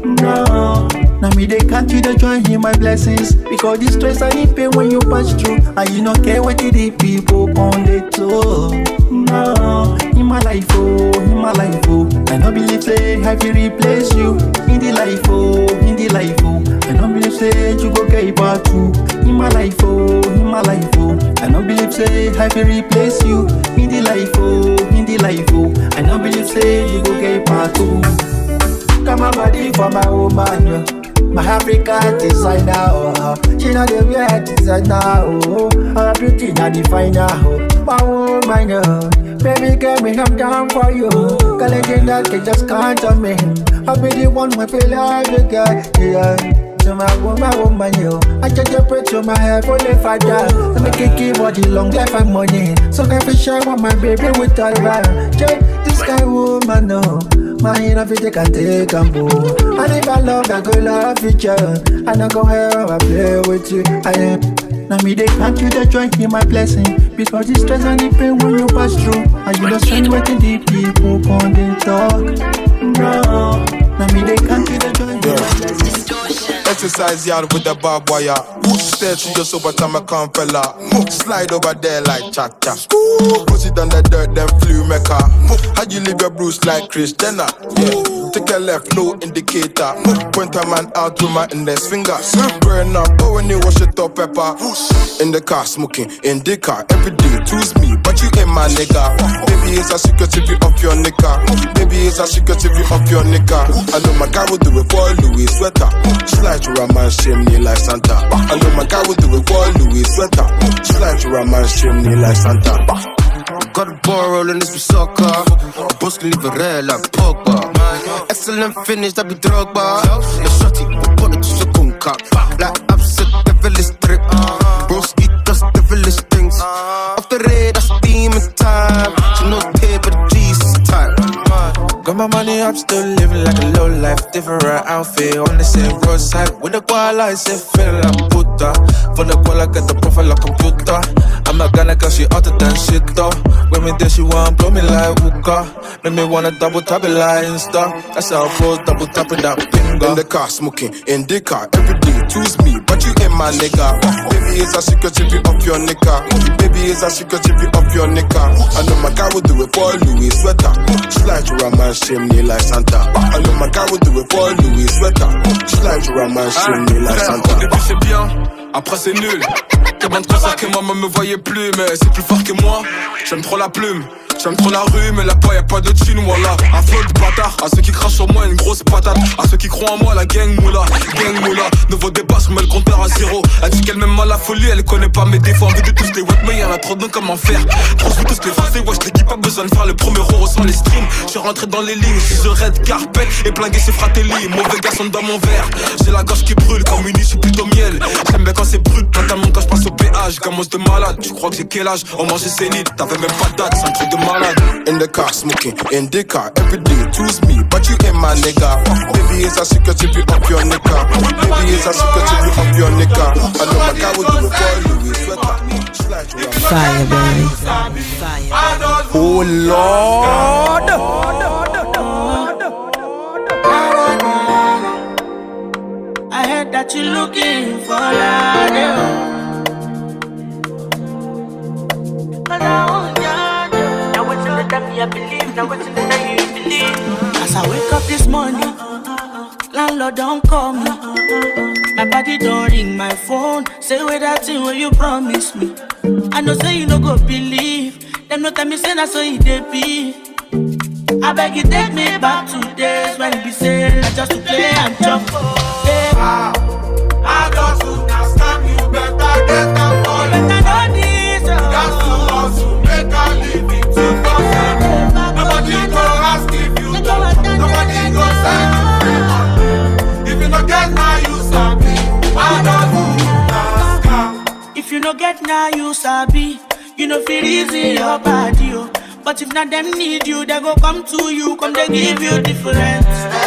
No. Now me they can't you the joy in my blessings, because the stress and the pain when you pass through, and you don't care what the people on the talk. No, in my life, oh, I don't believe say I will replace you in the life, oh, I don't believe say you go get back to in my life, oh, I don't believe say I will replace you in the life, oh, I don't believe say you go get back to. Come on, body for my woman, yeah. My African designer, oh, she not the wear designer, oh, her beauty not the finer, oh, my woman, oh, baby girl, me I'm down for you, girl, again that can just count on me, I'll be the one who feel like the guy, yeah. To my woman, yo, I just pray to my heavenly father, let me kick it body long life and money, so I can share with my baby with all right, this guy woman, no. My inner fit can take and go. And if I love, I go love each other. And I go here, I play with you. I am. Now me they can't you the joy in my blessing, because the stress and the pain when you pass through, and you don't send what the people on the talk. No. Now me they can't you the joy in my blessing. Exercise yard with the barbed wire. Stare through your sober time I can't fella. Slide over there like cha-cha. Push it on the dirt, then flew mecca. How you leave your bruise like Chris Jenner? Yeah. Take a left, no indicator. Point a man out with my index finger. Burn up, but when you wash it up pepper. In the car, smoking, in the car. Every day, choose me, but you ain't my nigga. Baby, it's a secret if you off your nigga. Baby, it's a secret if you off your nigga. I know my guy will do it for Louis sweater. Slide to a man, chimney like Santa. I know my guy will do it for Louis sweater. Slide to a man, chimney like Santa. Got a ball rolling, this be soccer. Boss can leave a red like Pogba. Excellent finish, that be Drogba. The shotty, we put it to the kunka. Like upset, devilish trip. Broski does devilish things. Off the radar, steam in time. She knows tape, but the G's is tight. Got my money up, still living like a low life. Different outfit on the same roadside. With the koala, it's a feeling like puta. For the koala, get the profile like computer. I'm a Ghana girl, she hotter than shit though. When me there, she want blow me like hookah. Make me wanna double tap it like Insta. That's how I flow, double tapping that finger. In the car, smoking, in the car. Every day, choose me, but you ain't my nigga. Baby, it's a secret if you off your nigga. Baby, it's a secret if you off your nigga. I know my guy will do it for Louis sweater. Slide to a man, chimney like Santa. I know my guy will do it for Louis sweater. Slide to a man, chimney like Santa. Au début c'est bien, après c'est nul. Tellement de concerts que maman me voyait plus, mais c'est plus fort que moi. J'aime trop la plume, j'aime trop la rue, mais là-bas y'a pas de thune, voilà. Un flot de bâtard, à ceux qui crachent sur moi une grosse patate. À ceux qui croient en moi, la gang moula, nouveau débat, je remets le compteur à zéro. Elle dit qu'elle m'aime à la folie, elle connaît pas mes défauts. Envie de tous les wet, mais y'en a trop de noms, comment faire. Trop sous tous les français, wesh, l'équipe a besoin de faire le premier euro sans les streams. Je suis rentré dans les lignes, je suis red carpet et plingué chez Fratelli. Mauvais garçon dans mon verre, j'ai la gorge qui brûle, comme une issue plutôt miel. J'aime bien quand c'est brut, notamment quand je passe au péage. Commence de malade, tu crois que j'ai quel âge? On mangeait sénile, t'avais même pas de date, c'est un truc de malade. In the car, smoking, in the car. Every day, choose me, but you ain't my nigga. Baby, it's a secret if you off your nigga. Baby, it's a secret if you off your nigga. I know my guy will do it for Louis sweater. Fire, baby. Fire. Oh Lord. I heard that you're looking for love. I believe, now what's in the day you believe. As I wake up this morning, landlord don't call me. My body don't ring my phone. Say where that thing where you promise me. I know say you no go believe. Them no tell me say that's so it dey be. I beg you take me back to days when you be saying I just to play and jump. Yeah. I just to now stand you better get up for you. Better know this. That's to hustle, make a living to forsake. Nobody go ask if you don't. Nobody go send you. If you no get now, you sabi. I don't do ask. If you no get now, you sabi. You know feel easy your body, oh. But if not them need you, they go come to you. Come they give you different.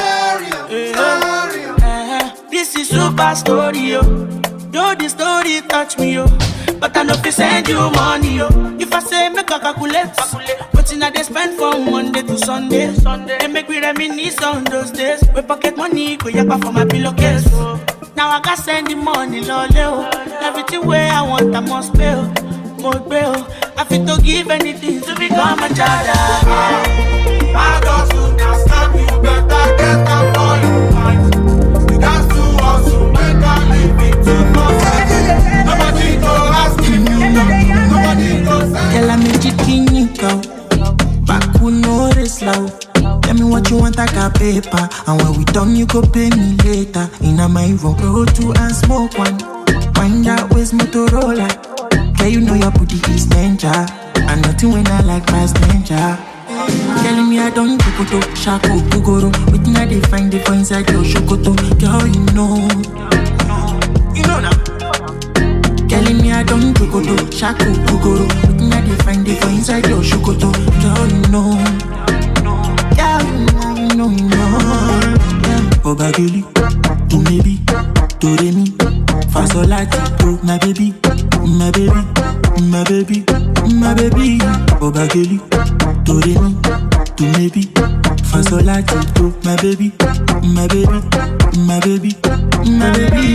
This is super story, oh. Though the story touch me, oh. But I know if send you money, oh. If I say make a calculate, but in they spend from Monday to Sunday. They make me reminisce on those days. We pocket money, go yakpa for my pillowcase. Now I got send the money, loleo. Everything where I want, I must pay, more bail. I feel to give anything to become a child. I don't do now, stop you better get up for your mind. You got to also make a living to forsake. Nobody go ask if you know. Nobody go say. Tell me chicken cow. Back who know this love. Tell me what you want, I got paper. And when we done, you go pay me later. In a my room, roll two and smoke one. Find out where's Motorola. Yeah, you know your booty is danger. And nothing when I like past danger. Telling me I don't go to Shako, Bugoro. Waiting I they find the for inside your Shokoto. Girl, you know. You know now. Telling me I don't go to Shako, Bugoro. Waiting I they find the for inside your Shokoto. Girl, you know. Girl, you know, you know. Obagili, to maybe, to Remy. Fasolati, bro, my baby, my baby, my baby, my baby. Obageli, to Remy, to maybe. for so like you, my baby, my baby, my baby, my baby.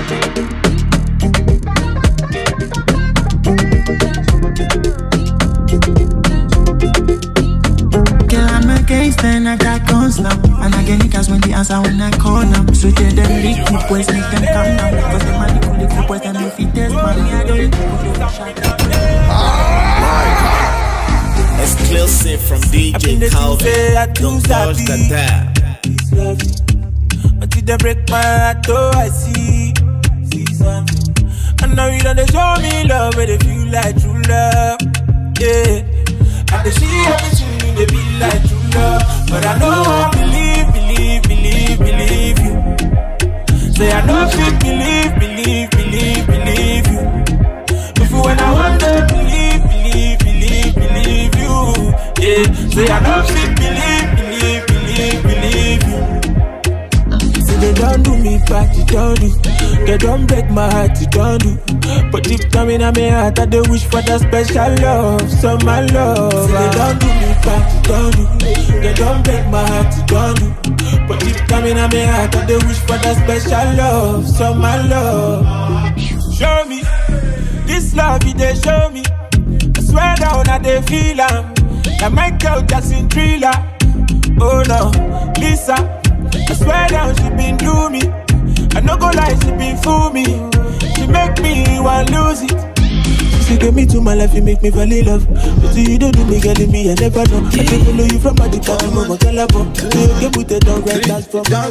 Girl, I'm a gangster and I got guns now. And I get niggas when the answer when I call now. So tell them lick boys, make them calm down. Cause them money cool, lick boys, and if it test money, I don't Exclusive from DJ Calvin. Don't touch that. Until they break my heart, oh I see something. And now you don't show me love, but they feel like true love. Yeah. And they see everything, they be like true love. But I know I believe you. Say I know I believe you. If you when I want to believe you. Yeah, say I know I believe you. Say they don't do me bad, you don't do. They don't break my heart, you don't do. But deep down in my heart, I do wish for that special love, so my love. Say they don't do me bad, you don't do. They don't break my heart, you don't do. But deep down in my heart, I do wish for that special love, so my love. Show me this love, they show me. I swear down, I they feel am. Like Michael Jackson Thriller. Oh no, Lisa. I swear down, she been do me. I no go lie, she been fool me. She make me want lose it. She get me to my life, you make me fall in love. But you don't do me, girl, in me, I never know. I can follow you from my department, Mama Calabo. So you can put it down, right dance from my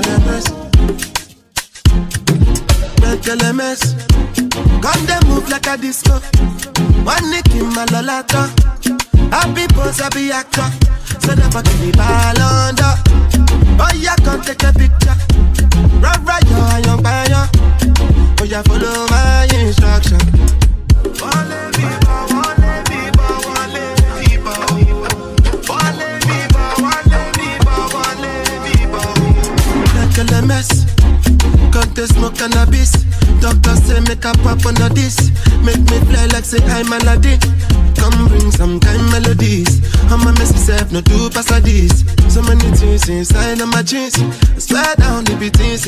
LMS. Come they move like a disco. One nick in my lolata. Happy pose, happy actor. So never give me ball under. Oh yeah, come take a picture. Right, young buyer. Oh yeah, follow my instruction. LMS. Can't they smoke cannabis? Doctor say make a pop on this. Make me fly like say I'm Aladdin. Come bring some kind melodies. I'm a messy self, no do pass like this. So many things inside of my jeans. I swear down, the beatings.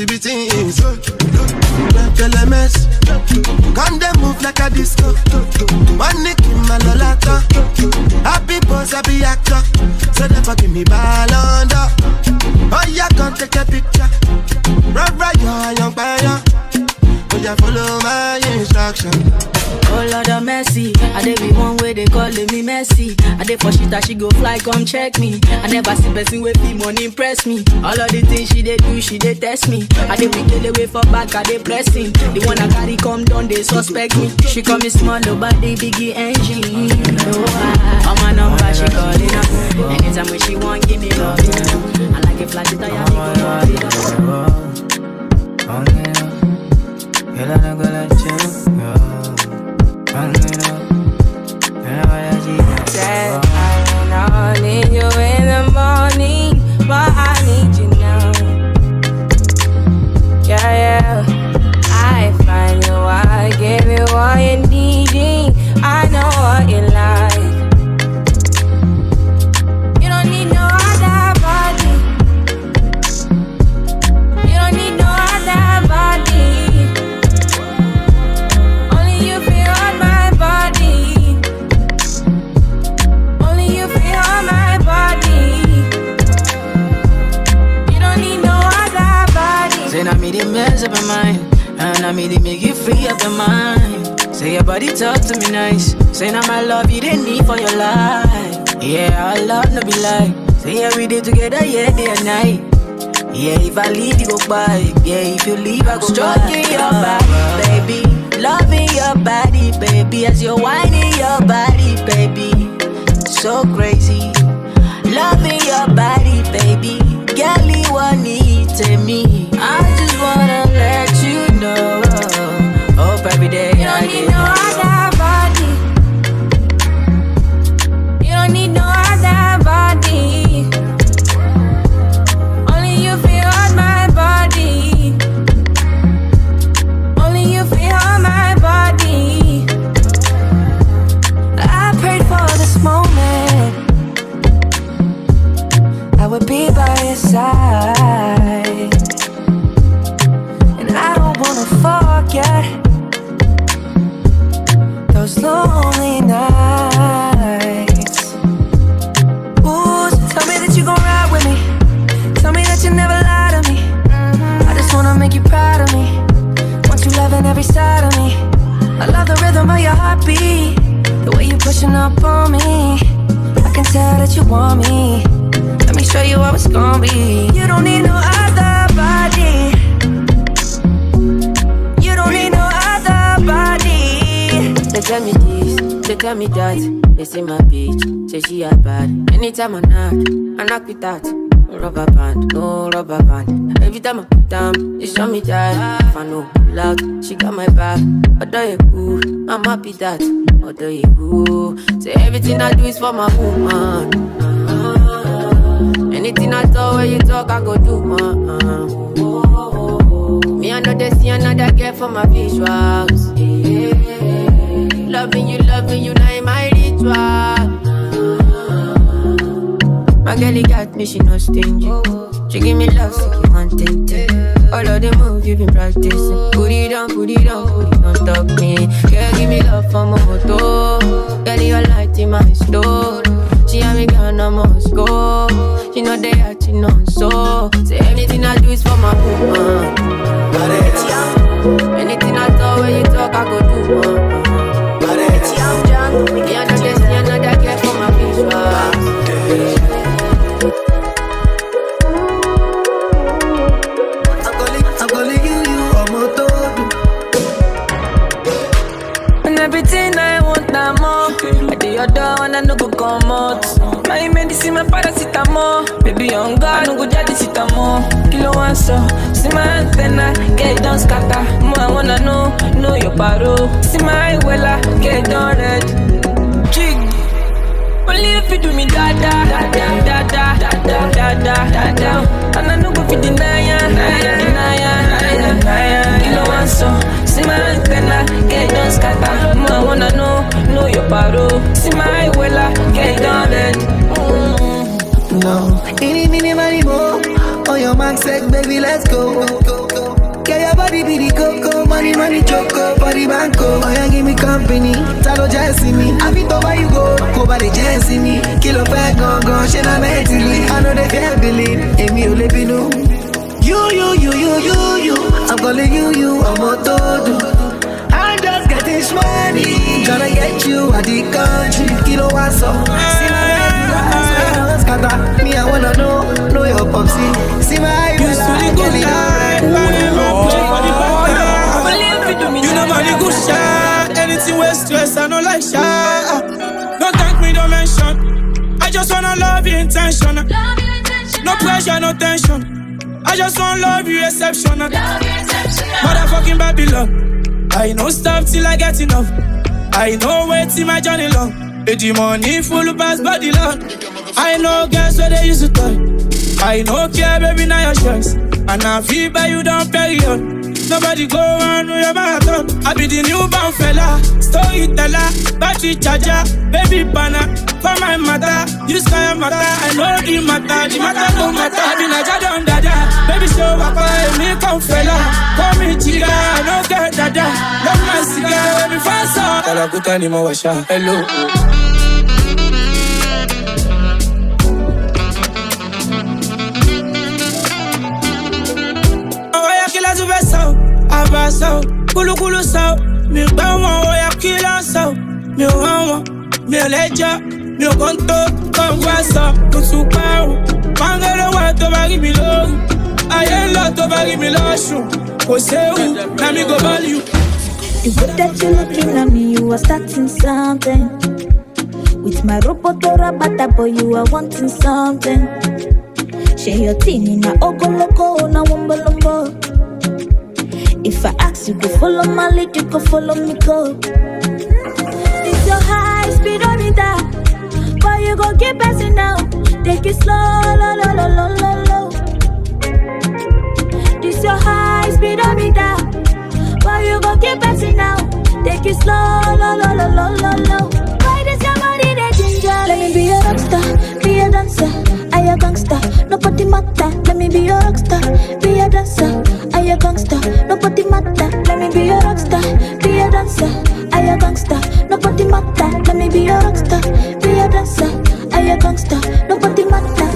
LMS. Come they move like a disco. One nick in my lolata. Happy pose, happy actor. So never give me ball under. Oh yeah, come take a picture. Right, young buyer. Oh yeah, follow my instruction. Oh Lord of mercy, I dey be one way they calling me messy. I dey for shit that she go fly, come check me. I never see person with fee money impress me. All of the things she dey do, she dey test me. I dey wicked the way for back, I dey pressing. The one I carry come down, they suspect me. She call me small, nobody biggie engine. Oh, on my number, she calling up. Anytime when she want, give me love. I like it flat, it I Girl, I don't go let you go. Said I don't need you in the morning, but I need you now. Yeah. I find you, I give you all you need. I know what you like. You don't need no other body. You don't need no other body. Say I made it mess up my mind, and I made it make you free up your mind. Say your body talk to me nice. Say now my love you didn't need for your life. Yeah, our love no be like. Say every day together, yeah, day and night. Yeah, if I leave you go by. Yeah, if you leave I go stroking your body, baby. Loving your body, baby. As you're whining your body, baby. So crazy. Loving your body, baby. Girl, you want need to me. I just wanna let you know. Hope every day you don't need no other body. You don't need no other body. Only you feel on my body. Only you feel on my body. I prayed for this moment. I would that you want me. Let me show you how it's gonna be. You don't need no other body. You don't need no other body. They tell me this, they tell me that. They say my bitch, say she a bad. Anytime I knock with that. No rubber band, no rubber band. Every time I put down, they show me that. If I know loud, she got my back. Although you cool, I'm happy that. Although you cool, say everything I do is for my woman. Anything I talk, when you talk, I go do, me, I know they see another girl for my visuals. Loving you, now in my ritual. My girl got me, she no stingy. She give me love, so you want it. All of the moves you been practicing. Put it on, talk me. Girl, give me love for my moto. Girl, you light in my store. She and me gone, I must go. She know they acting on so. Say anything I do is for my woman. Anything I talk, when you talk, I go do, me, I know they see another girl for my visuals. Everything I want, I'm more. I do your door and I no go come out. My medicine, my paracetamol. Baby, on God, no go jadi sitamo. Kilo one so, see my antenna, get it down scatter. More I wanna know your paro. See my wella, get it down red. Jig, only if you do me da. And I no go fit deny ya. Kilo one so, see my antenna, get it down scatter. More I wanna know your paro. See my wella, get it down red. No, any money more. On your mark, sex, baby, let's go. Get your body be the coco, money choco, body banco. Oh yeah, give me company, talo just me. I fit over you go by the just me. Kilo pack, gone, she na mentally. I know they can't believe, Emi Olepino. You. I'm calling you, I'm a todo. I'm just getting money, tryna get you out the country. Kilo one so, see my regular, scatter. Me, I wanna know your popsy. See my you know money good shot. Anything with stress, I know like shot. Don't thank me, don't mention. I just wanna love you intentional. No pressure, no tension. I just wanna love you exceptional. Motherfucking Babylon. I know stop till I get enough. I know wait till my journey long. The money full pass body long. I know girls where they used to toy. I know care, baby, now your choice. And I feel by you don't period. Nobody go on with your marathon. I be the newborn fella, storyteller, battery charger, baby banner. For my mother, you sky matter. I know the matter no matter. I be Naja don dada, baby show up, me come fella. Call me chica, I know get dada. Love my cigar, baby fast up. Kalakuta ni mawasha, hello. Abaso, kulu sao, mi bawa oya kila sao, mi wawa, mi leja, mi konto, kongwasa, kusukau, mangere wa to bagi mi lo, ayelo to bagi mi lo shu, koseu, na mi go value. The way that you're looking at me, you are starting something. With my robotora bata boy, you are wanting something. Share your team in a ogoloko, na wombolombo. If I ask you to follow my lead, you can follow me, go. It's your high speed on it down, but you gon' keep passing down. Take it slow, low. This your high speed on it down, but you gon' keep passing down. Take it slow, low. Why does your body that ginger? Let me be a rockstar, be a dancer, I a gangster, nobody matter. Let me be a rockstar, be a dancer, I a gangster, nobody matter. Let me be a rockstar, be a dancer, I a gangster, nobody matter. Let me be a rockstar, be a dancer, I a gangster, nobody matter.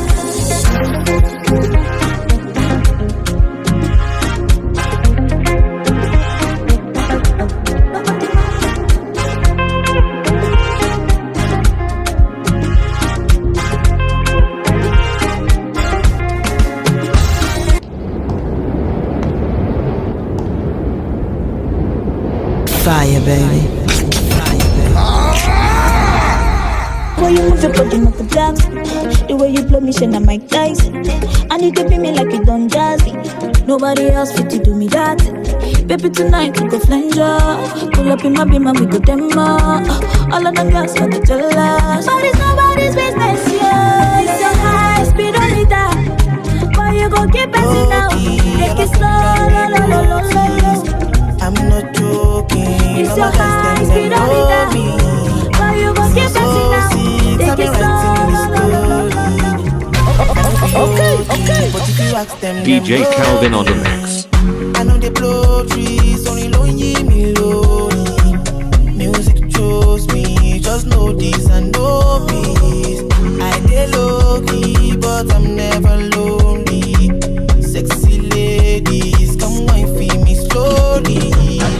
baby. When you move your body, not the blocks. The way you blow me, shine on my thighs. And you give me like you done jazzy. Nobody else fit to do me that. Baby, tonight we go flanger. Pull up in my beam and we go demo. All of them girls want to tell us, but it's nobody's business, yeah. It's your high speed on it down. But you gon' keep passing now. Take it slow. I'm not joking. It's your high speed on it down. But you gon' keep passing now. Take it slow. Okay. DJ Calvin on the mix. I know they blow trees, only lonely me lonely. Music chose me, just know this and know peace. I dey low key, but I'm never lonely. Sexy ladies, come wine for me slowly.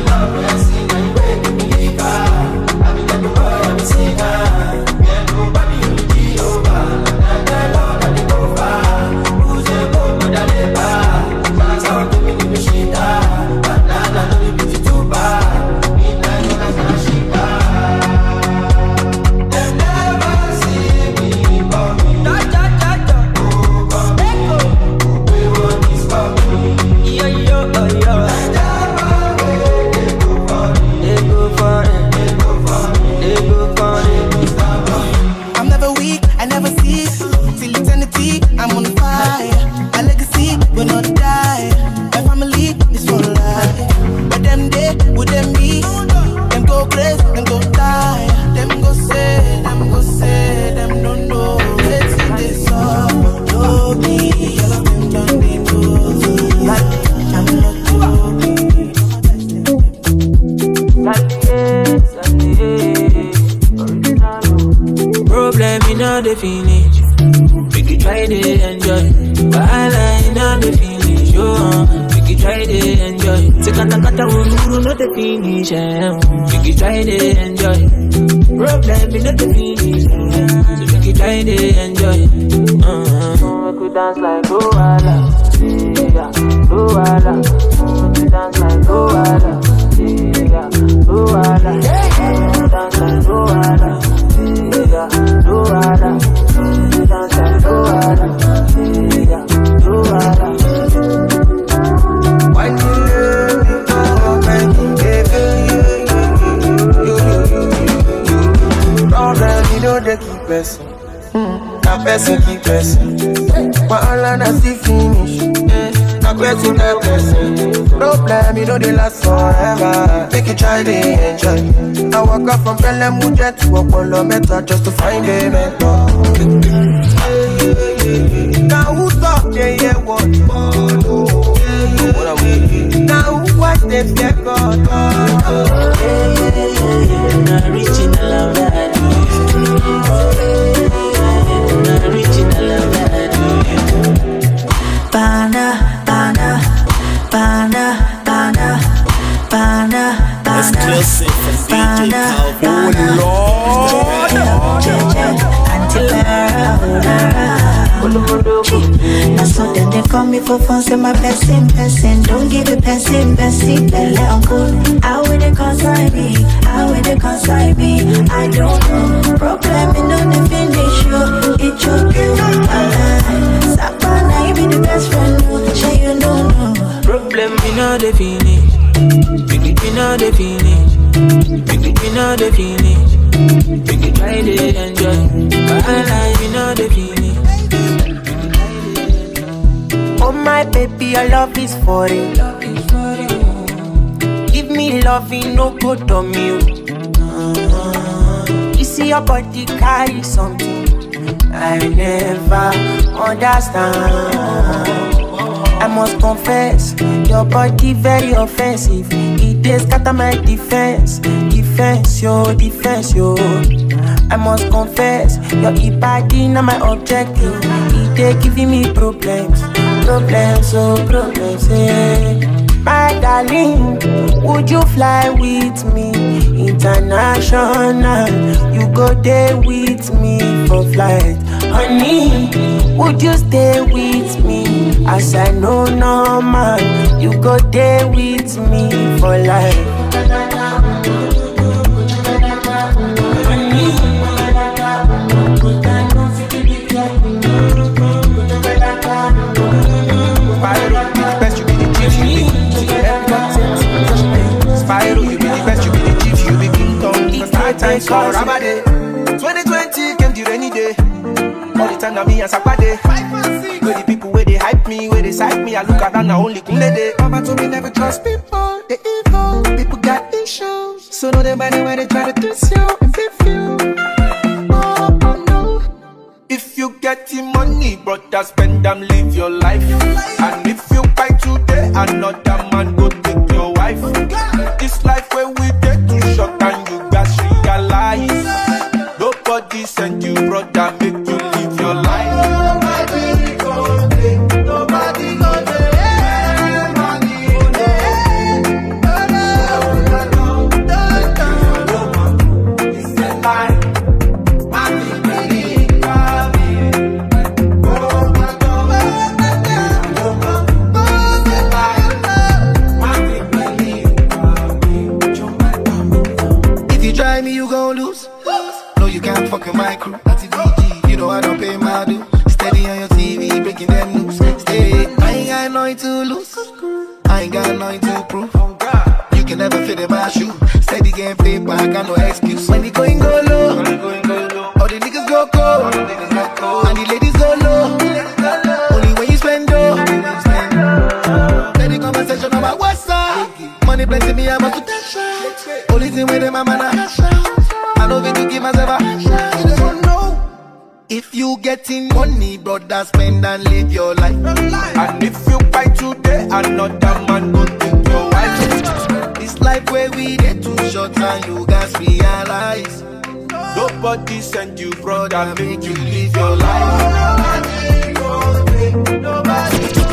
Dance like Luala, yeah, Luala. Dance like Luala, yeah, Luala. Dance like Luala, yeah, Luala. Dance like Luala, yeah, Luala. Why you let me go, man? Problem, you know they keep pressing. That person keep pressing. But all I see finish. That person that blessing. Problem, you know they last forever. Make you try to enjoy. I walk up from Pelham Mujet to Apollo Meta just to find a mentor. Now who talk, they hear what? Now who watch, they fear God. Original love that original love that Bana, bana, bana, bana, bana, bana. Exclusive from DJ Calvin. Now so then they call me for fun, say my person. Don't give it person, belle uncle. How will they consign me? I don't know. Problem in on the finish you. It choke you. Sapana, you be the best friend. Say you don't know. problem in all the finish. Make it in all the finish. Make it in all the finish. Make it try to enjoy. My life in all the finish. Oh my baby, your love is for it. Give me loving, no good on you. You see your body carry something I never understand. I must confess, your body very offensive. It is scatter my defense, yo. I must confess, your body not my objective. It is giving me problems, yeah. My darling, would you fly with me international? You go there with me for flight. Honey, would you stay with me? As I know normal, you go there with me for life. best, you be the chief, you be Spyro, you be the best, you be the chief, you be King Kong. It's night time, so Ramade. 2020 came the rainy day. All the time now me and Sakpade. Where the people where they hype me, where they side me, I look around now only Kunle day. Mama told me never trust people, they evil. People got issues, so know they money when they try to diss you and beef you. Oh no. If you get the money, brother, spend them, live your life. And if you buy today, another man go take your wife. This life where we get too short and you guys realize. Nobody send you, brother, make you live your life. Nobody go there, nobody go there. Fucking my crew, that's DG. You know I don't pay my dues. Steady on your TV, breaking them news. Stay, I ain't got nothing to lose. I ain't got nothing to prove. You can never fit in my shoe. Steady getting paid, but I got no excuse. When the going go low, all the niggas go cold, and the ladies go low. Only when you spend dough. Steady conversation about what's up. Money plenty, me I must to dash out. Only thing with them, I'm an ash out. I know it to give myself a if you getting money, brother, spend and live your life. And if you buy today, another man go take your wife. This life where we get too short and you guys realize. Nobody send you, brother, make you live your life. Nobody go there, nobody go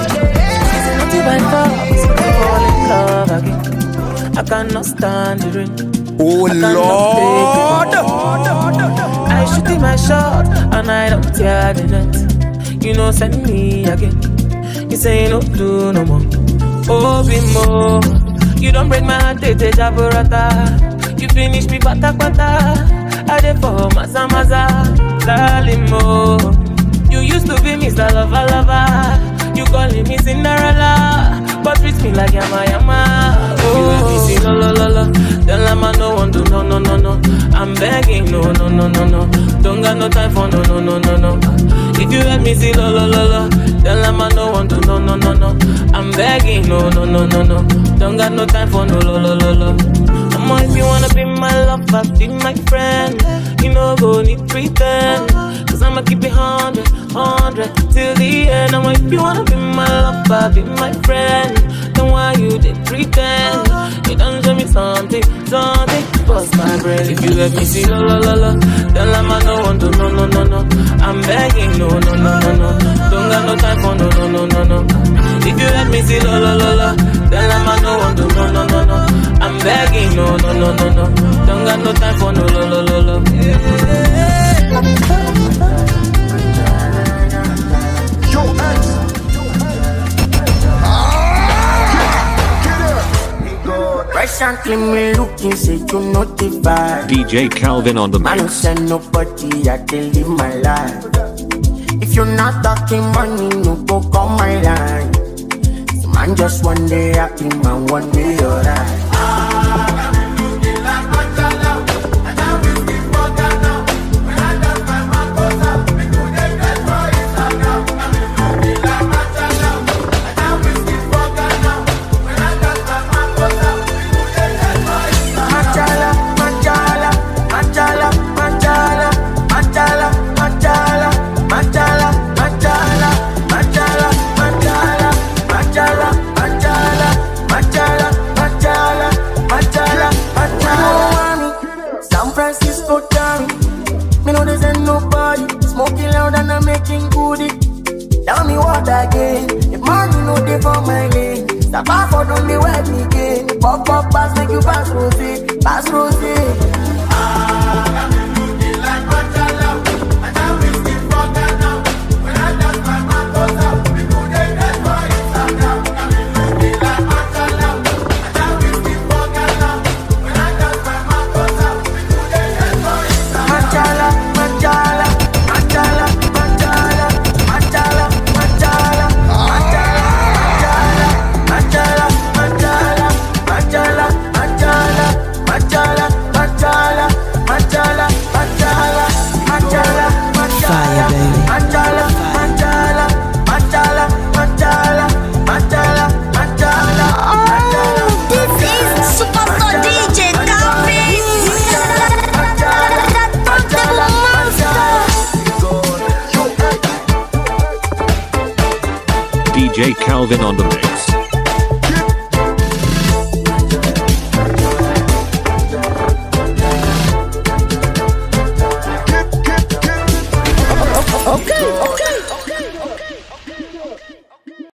there. I cannot stand the rain. Oh Lord! I shoot in my shot and I don't tear the net. You know, send me again. You say no do no more. Oh, be more. You don't break my heart, they jaburata. You finish me pata pata. I dey for maza maza, Lalimo. You used to be Mr. Lover Lover. You calling me Cinderella, but treat me like yama yama. Oh, you let me see no no no no. Tell them I no want to no no no no. I'm begging no no no no no. Don't got no time for no no no no no. If you let me see no no no no. Tell them I no want to no no no no. I'm begging no no no no no. Don't got no time for no no no no no. If you wanna be my lover, be my friend. You know go need pretend. Cause I'ma keep it 100, 100 till the end. If you wanna be my lover, be my friend. Then why you did pretend? You done show me something, something. Bust my brain. If you let me see no no no no. Then I'm no one to no no no no. I'm begging no no no no no. Don't got no time for no no no no no. If you let me see no no no no. Then I'm no one to no no no no. I'm begging no no no no no. Don't got no time for no no no no no. Recently me looking, say you notify. DJ Calvin on the I don't mix. send nobody, I can live my life. If you're not talking money, no go call my line. So man just one day happy, man one day alright. Tell me what again? If money no day for my lane, stop off for don't be wet me again. Pop up pass make you pass rosy, pass rosy. Machala, machala, machala, machala. DJ Calvin on the mix.